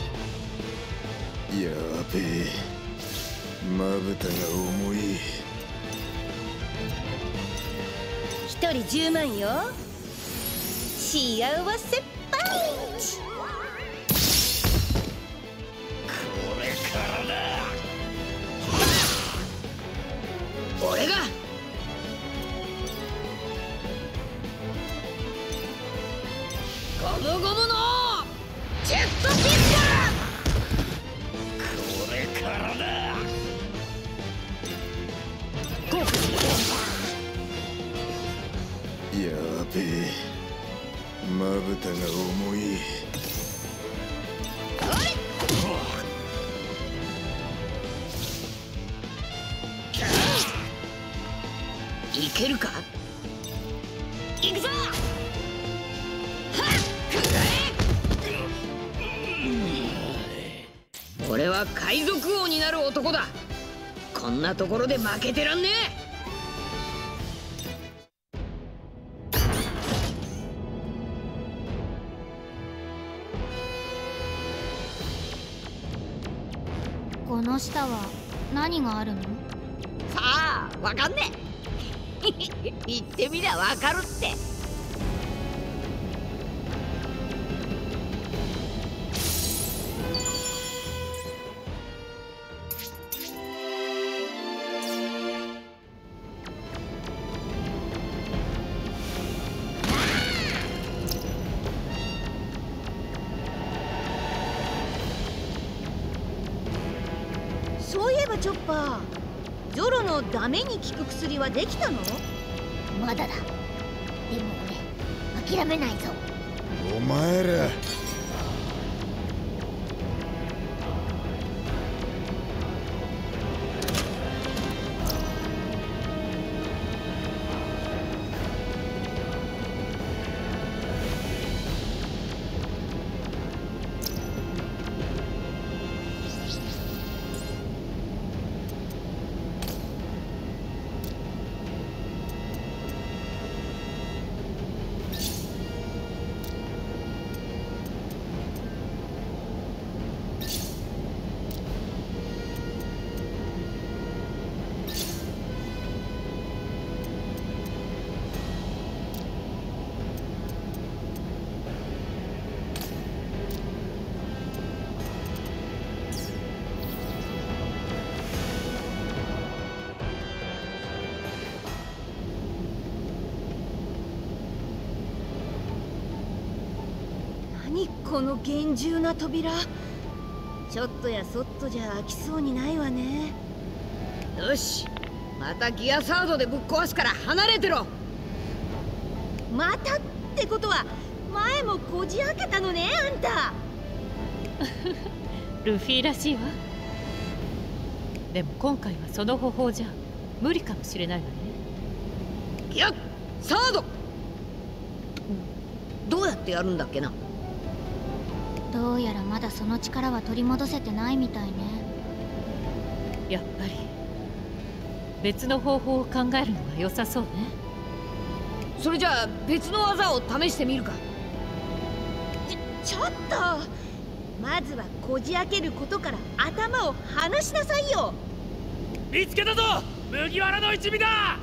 やべえ、まぶたが重い。 一人じゅうまんよ。幸せパンチ。 これからだ。 俺が。ゴムゴムのジェットピスこれからだ。 ゴー。 やべえ、まぶたが重い。 いけるか。行くぞ。俺は海賊王になる男だ。こんなところで負けてらんねえ。 この下は何があるの？ さあ、わかんねえ。言ってみりゃわかるって。 そういえばチョッパー、ゾロのダメに効く薬はできたの？ まだだ。でも俺諦めないぞ。 お前らこの厳重な扉、ちょっとやそっとじゃ開きそうにないわね。 よし、またギアサードでぶっ壊すから離れてろ。 またってことは前もこじ開けたのね、あんた。 ルフィらしいわ。でも今回はその方法じゃ無理かもしれないわね。 いや、サードどうやってやるんだっけな。 どうやらまだその力は取り戻せてないみたいね。 やっぱり別の方法を考えるのが良さそうね。 それじゃあ別の技を試してみるか。 ちょちょっと、まずはこじ開けることから頭を離しなさいよ。 見つけたぞ、麦わらの一味だ。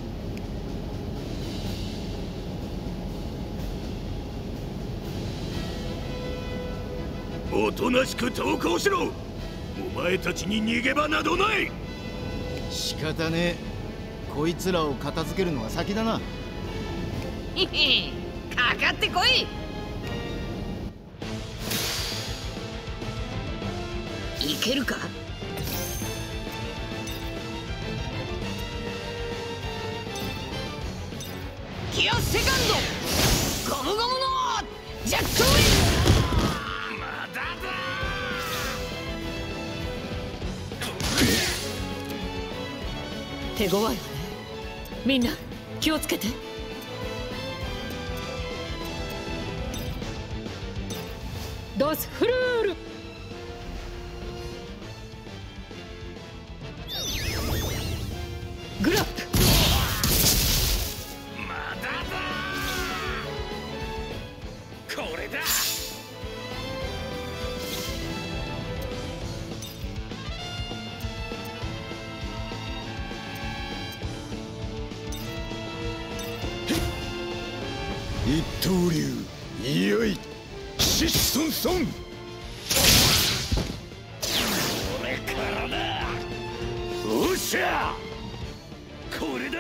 おとなしく投降しろ。お前たちに逃げ場などない。 仕方ねえ、こいつらを片付けるのが先だな。 へへ、かかってこい。いけるか。ギアセカンド、ゴムゴムのジャックウィン。 まだだ。 手強いわね。みんな気をつけて。ドスフルール。グラップ。 まだだ。これだ。 一刀流、いよいシッソンソン。 これからだ。おっしゃ、これだ。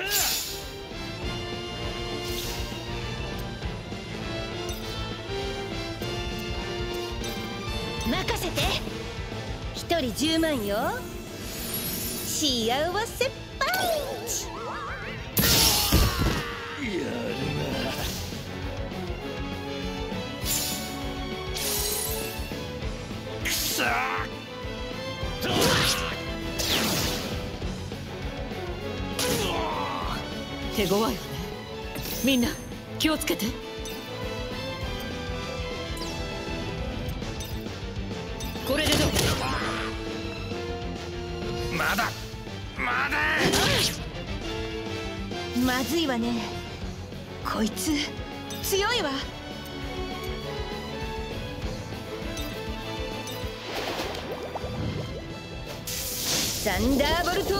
任せて。一人じゅうまんよ。幸せパンチ。 やるな。くそー。 手強いわね。みんな気をつけて。これでどう？ まだまだ。 まずいわね。こいつ強いわ。サンダーボルト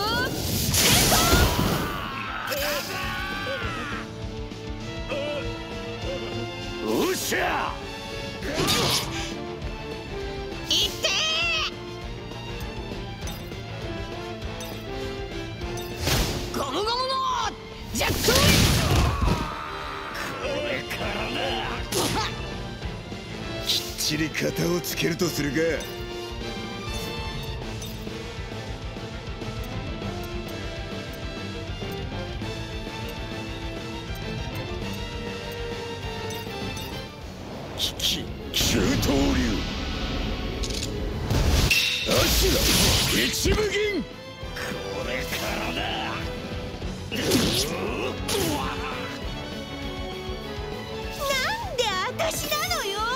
おっしゃ。 いってゴムゴムのジャックウィン。 これからだ。 きっちり型をつけるとするか。危機九刀流、足が一部銀。 これからだ。 なんで私なのよ。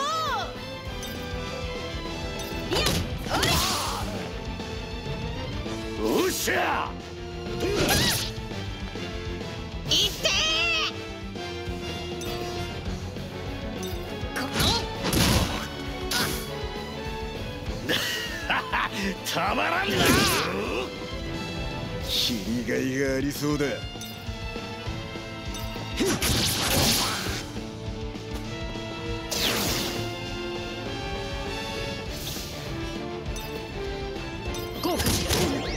いや、 おっしゃ。 いってたまらんな。 切りがいがありそうだ。 効果しろ。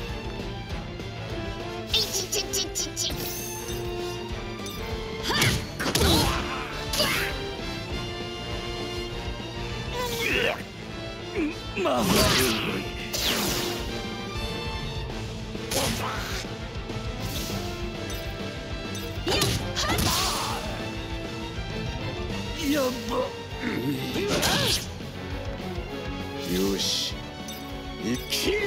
いちちちちち。 やば。よし、生きる。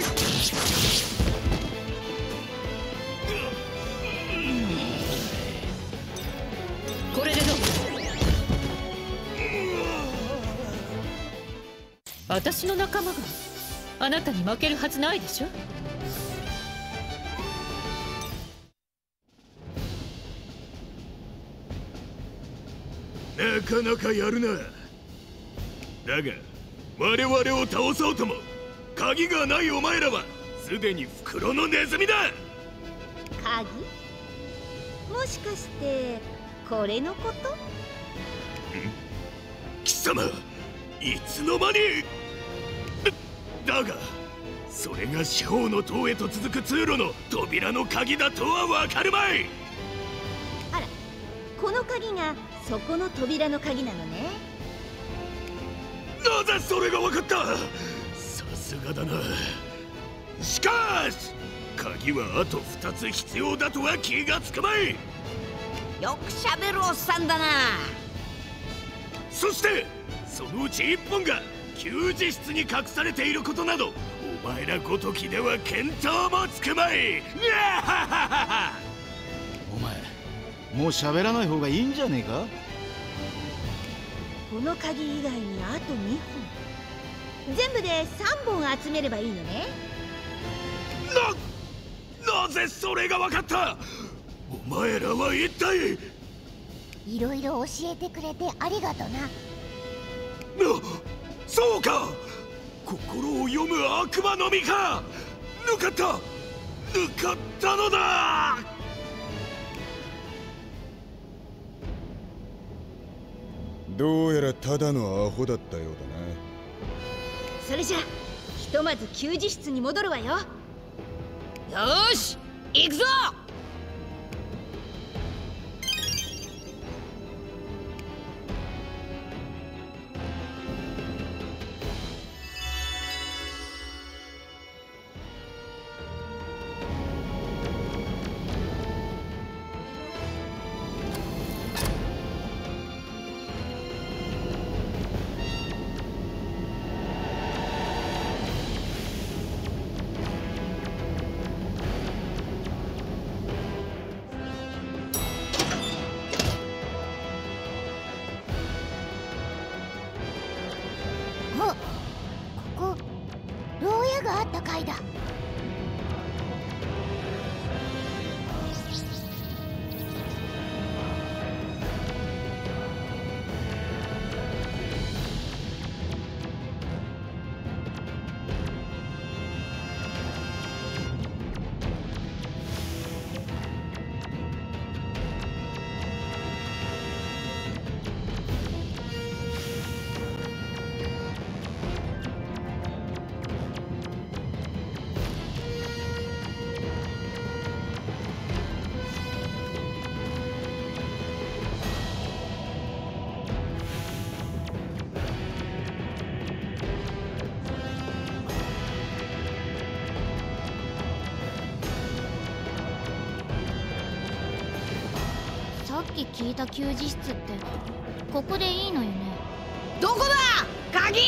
これでどう？私の仲間があなたに負けるはずないでしょ。 なかなかやるな。だが我々を倒そうとも鍵がないお前らはすでに袋のネズミだ。 鍵？もしかしてこれのこと？ 貴様、いつの間に。だがそれが四方の塔へと続く通路の扉の鍵だとはわかるまい。 あら、この鍵がそこの扉の鍵なのね。 なぜそれがわかった。さすがだな。しかし鍵はあと二つ必要だとは気がつくまい。 よくしゃべるおっさんだな。 そしてそのうち一本が休日室に隠されていることなどお前らごときでは見当もつくまい。 お前もう喋らない方がいいんじゃねえか。 この鍵以外にあとにほん、全部でさんぼん集めればいいのね。 な、なぜそれが分かった。お前らは一体。 いろいろ教えてくれてありがとな。 な、そうか。心を読む悪魔の実か。抜かった抜かったのだ。 どうやらただのアホだったようだな。 それじゃひとまず休日室に戻るわよ。よーし、行くぞ。 さっき聞いた休日室ってここでいいのよね。 どこだ鍵。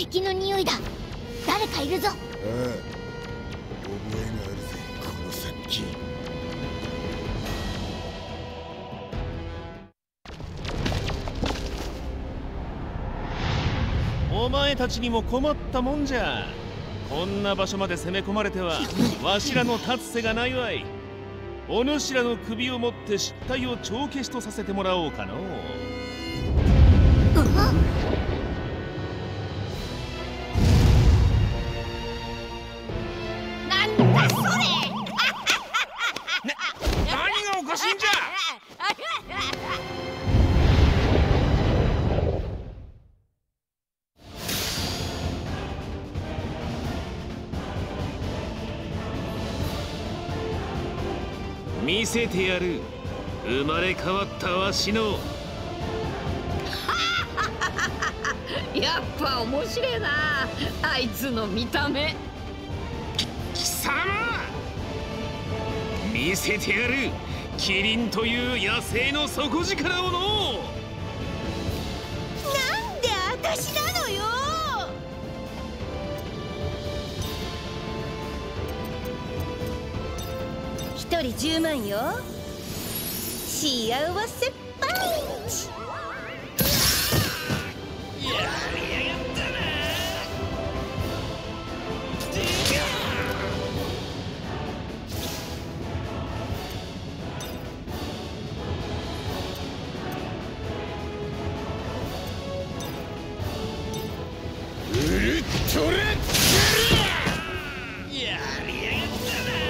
敵の匂いだ。誰かいるぞ。ああ、 覚えがあるぜこの殺気。 お前たちにも困ったもんじゃ。こんな場所まで攻め込まれてはわしらの立つ瀬がないわい。お主らの首を持って失態を帳消しとさせてもらおうかのう。 なんだそれな何がおかしいんじゃ。 見せてやる、生まれ変わったわしの。 やっぱ面白いなあいつの見た目。 貴様、見せてやる、キリンという野生の底力をの。 なんで私なのよ。一人じゅうまんよ。幸せパンチ。 やりやがったな。 ウルトラやりやがったな。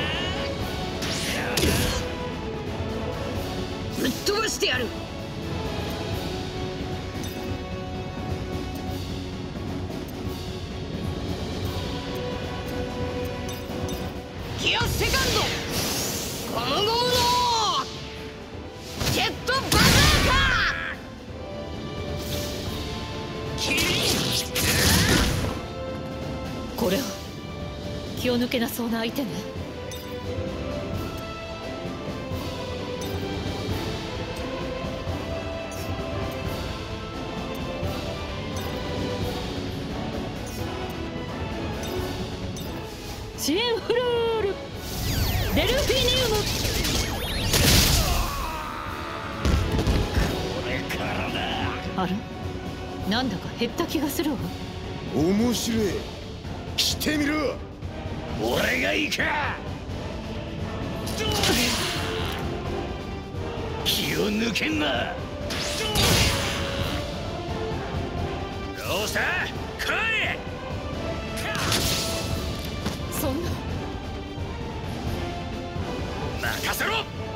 ぶっ飛ばしてやる。ギアセカンド、ゴムゴムのジェットバズーカ。 キリン。 これは気を抜けなそうな相手ね。シエンフルールデルフィニウム。 これからだ。 あれ、なんだか減った気がするわ。 面白い。来てみろ。 俺がいいか。気を抜けんな。どうした来い。 そんな。 任せろ。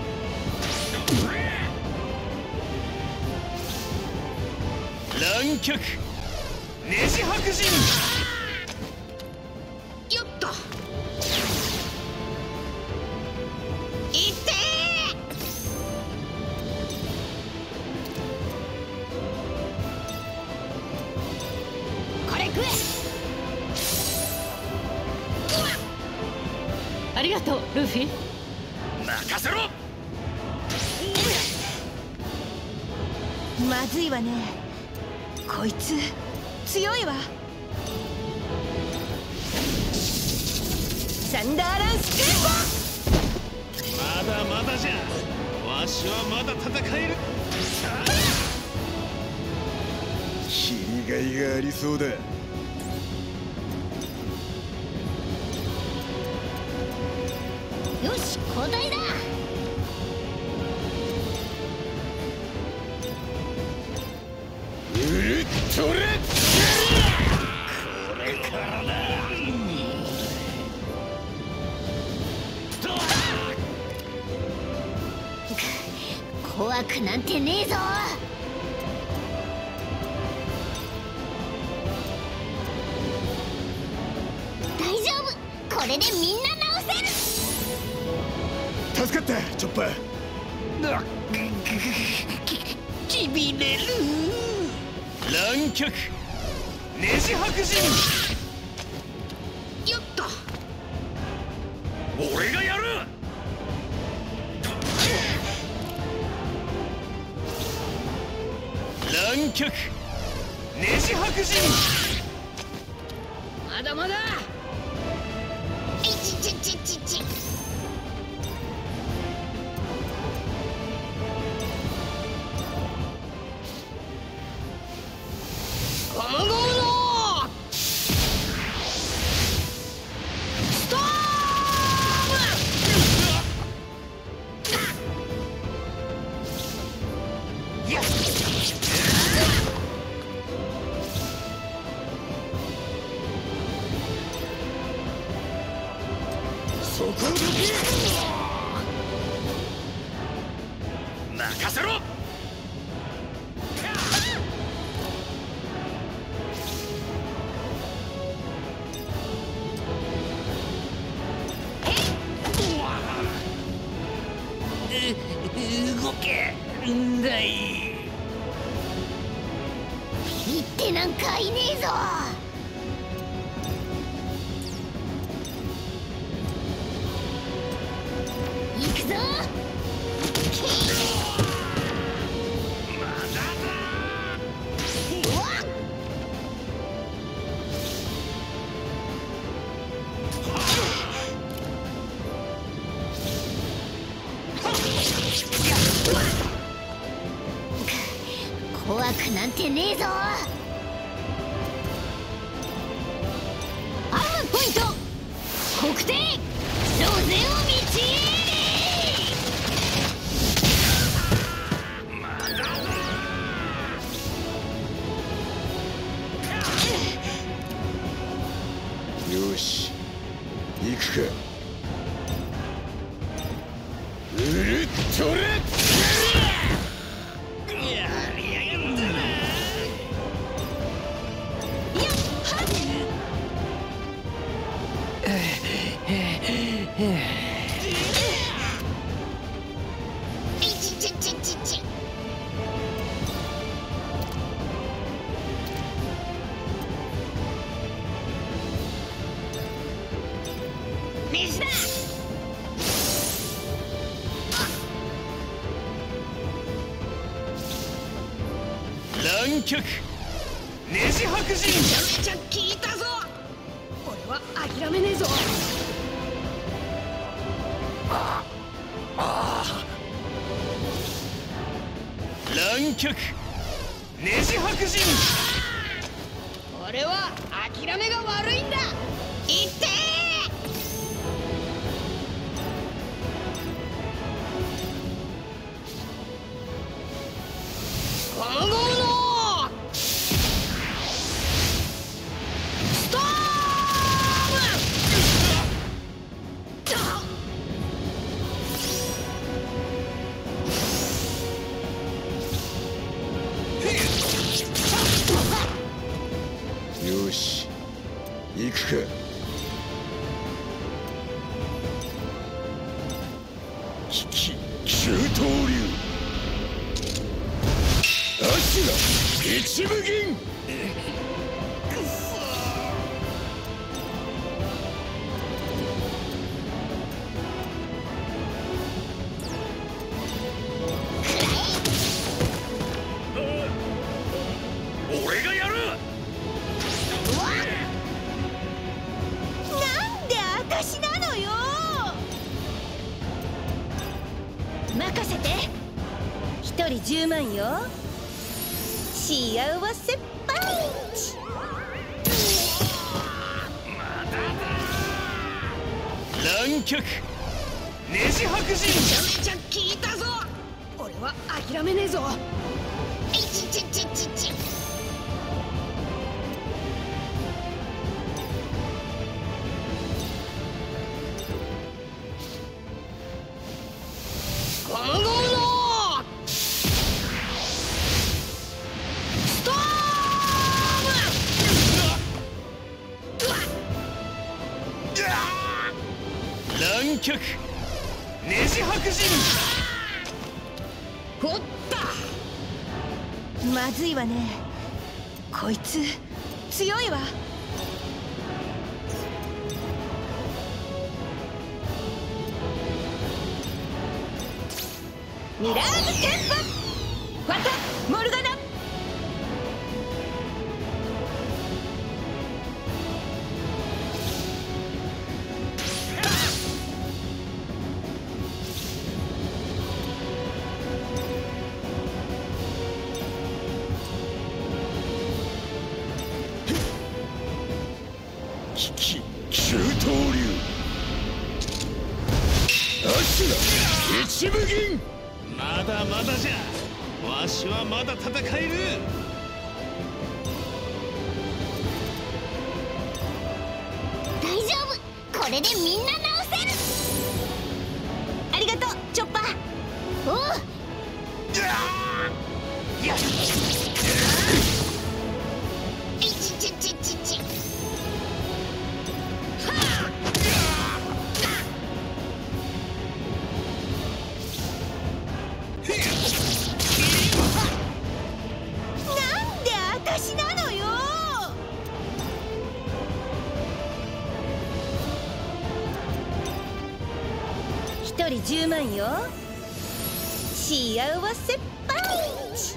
乱脚ねじ白人。 よっと。 いってー。これ食え。 ありがとうルフィ。 任せろ。 まずいわね。こいつ強いわ。サンダーランスクーまだまだじゃ。わしはまだ戦える。 切りがいがありそうだ。 よし、交代だ。 ウルトラこれからだ。 怖くなんてねえぞ。大丈夫、これでみんな直せる。 助かったチョッパー。 きびれる。 乱脚ねじ白人。 よっと。 俺がやる。 乱脚ねじ白人。 だまだ。 いちちちちち。 ゴムゴムのストーム。よし。 そこどけ。 任せろ。動けんだい。 言ってなんかいねえぞ。行くぞ。 まだだ。 怖くなんてねえぞ。アームポイント国定ロゼを導れ。よし行くか。ウルトラ水だ。 南極ネジ白人。 めちゃめちゃ効いたぞ。俺は諦めねえぞ。 南極ネジ白人。 俺は諦めが悪いんだ。いってー。ゴムゴムのストーム。よし行くか。きき急騰流足が一部銀。 俺がやる。 なんで私なのよ。任せて。一人じゅうまんよ。幸せパンチ。 南極ネジ白人。 めちゃめちゃ効いたぞ。俺は諦めねえぞ。 いちちちちち。 ゴムゴムのストーム。 南極ネジ白人。 ほったまずいわね。こいつ強いわ。ミラーズテンポファタモルガナ。 危機九刀流アシュラ一部銀。 まだまだじゃ。わしはまだ戦える。 大丈夫、これでみんな直せる。 ありがとうチョッパー。 おう。いちちちちち。 なんで私なのよ。一人じゅうまんよ。幸せパンチ。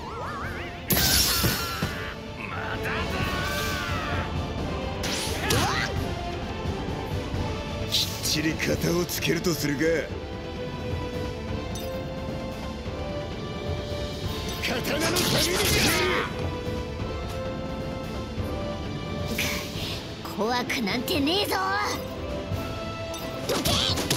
きっちり型をつけるとするか。刀の旅に出る。 怖くなんてねえぞ。どけ。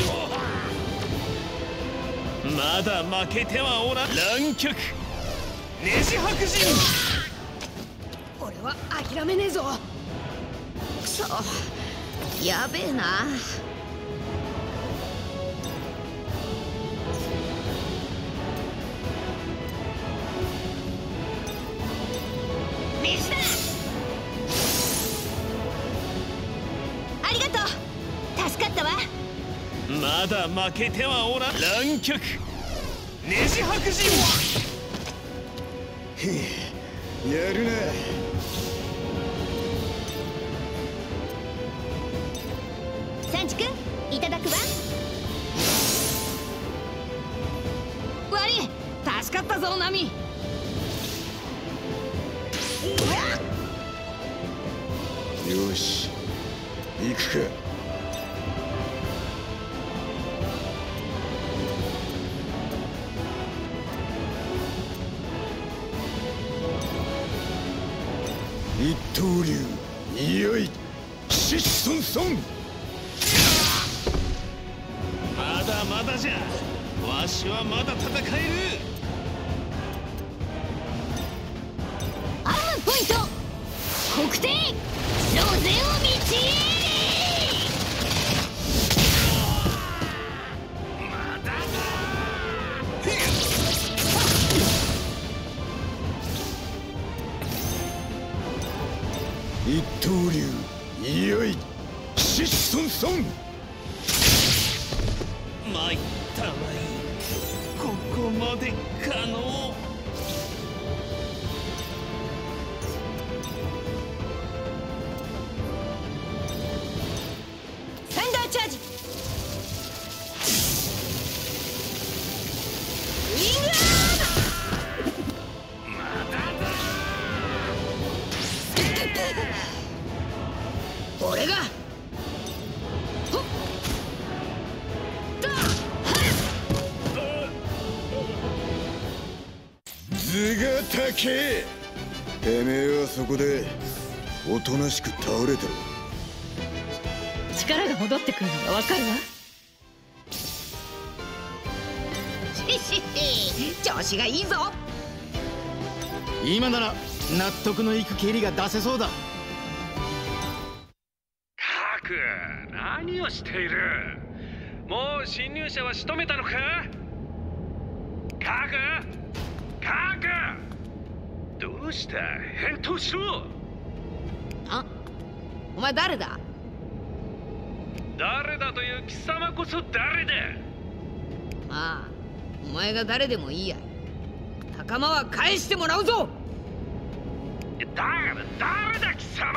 まだ負けてはおらん。乱極ねじ白人。 俺は諦めねえぞ。くそ、やべえな。 水だ。ありがとう。助かったわ。 まだ負けてはおらん。乱極ねじ白人。 やるな。 サンチ君いただくわ。 悪い、助かったぞナミ。 よし行くか。一刀流いよいシッソンソン。 まだまだじゃ。わしはまだ戦える。 アームポイント国定ロゼを道へ。 一刀流いよいシッソンソン。 参ったわい。ここまでかの。 サンダーチャージ。ウィングアーム。まだだ。 俺が頭が高え。てめえはそこでおとなしく倒れてろ。 力が戻ってくるのがわかるわ。 ししし、調子がいいぞ。 今なら納得のいく蹴りが出せそうだ。 カク、何をしている。もう侵入者は仕留めたのか。カクカク、どうした。返答しろ。 あ、お前誰だ。 誰だという貴様こそ誰だ。 まあお前が誰でもいいや。仲間は返してもらうぞ。 だから誰だ貴様。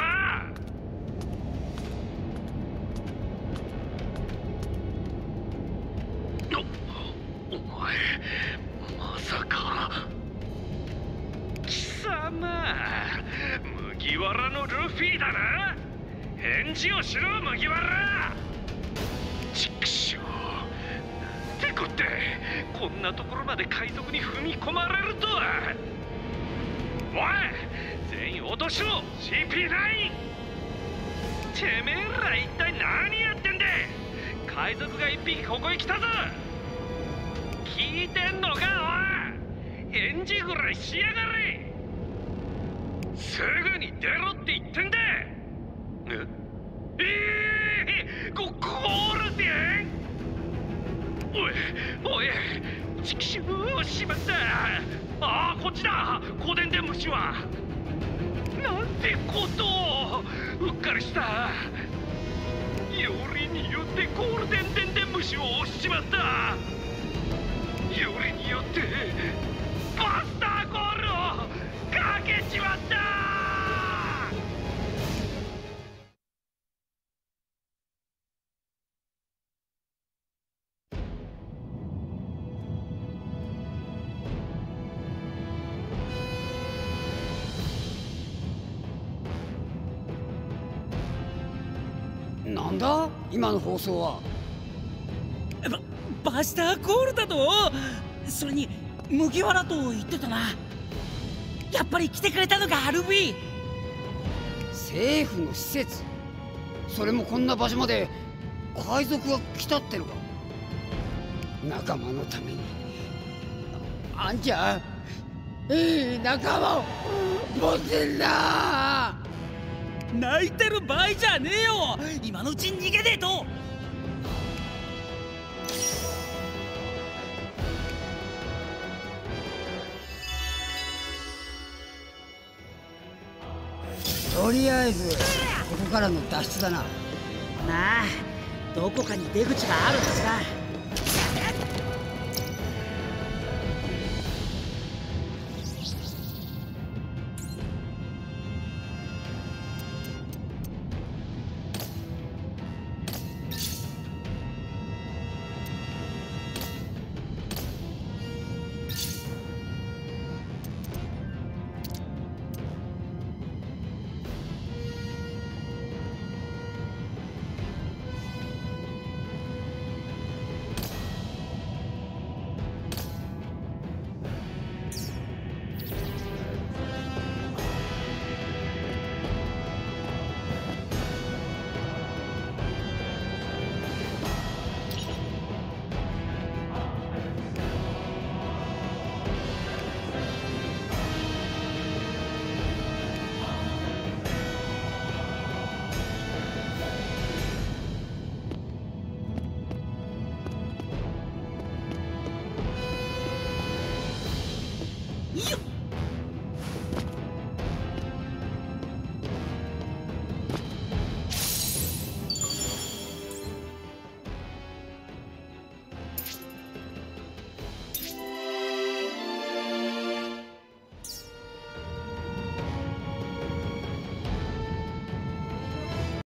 お、お前まさか。貴様麦わらのルフィだな。返事をしろ麦わら。ちくしょう、なんてこって。こんなところまで海賊に踏み込まれるとは。おい、全員落としろ シーピーナイン。 てめえら一体何やってんだ。海賊が一匹ここへ来たぞ。聞いてんのかおい。返事ぐらいしやがれ。すぐに出ろって言ってんだ。ええー、ここーるで。おいおい、ちくしょう、しまった。ああ、こっちだ。小伝で虫はなんてことを。うっかりした。よりによってゴールデンデンデン虫を押しちまった。よりによってバスターゴールをかけちまった。 なんだ今の放送は。 ババスターゴールだと。それに麦わらと言ってたな。やっぱり来てくれたのかルフィ。 政府の施設、それもこんな場所まで海賊が来たってのか。仲間のためにあんちゃんいい仲間を持ってんだ。 泣いてる場合じゃねえよ。今のうちに逃げねえと。 とりあえずここからの脱出だな。 なあ、どこかに出口があるはずだ。よっ。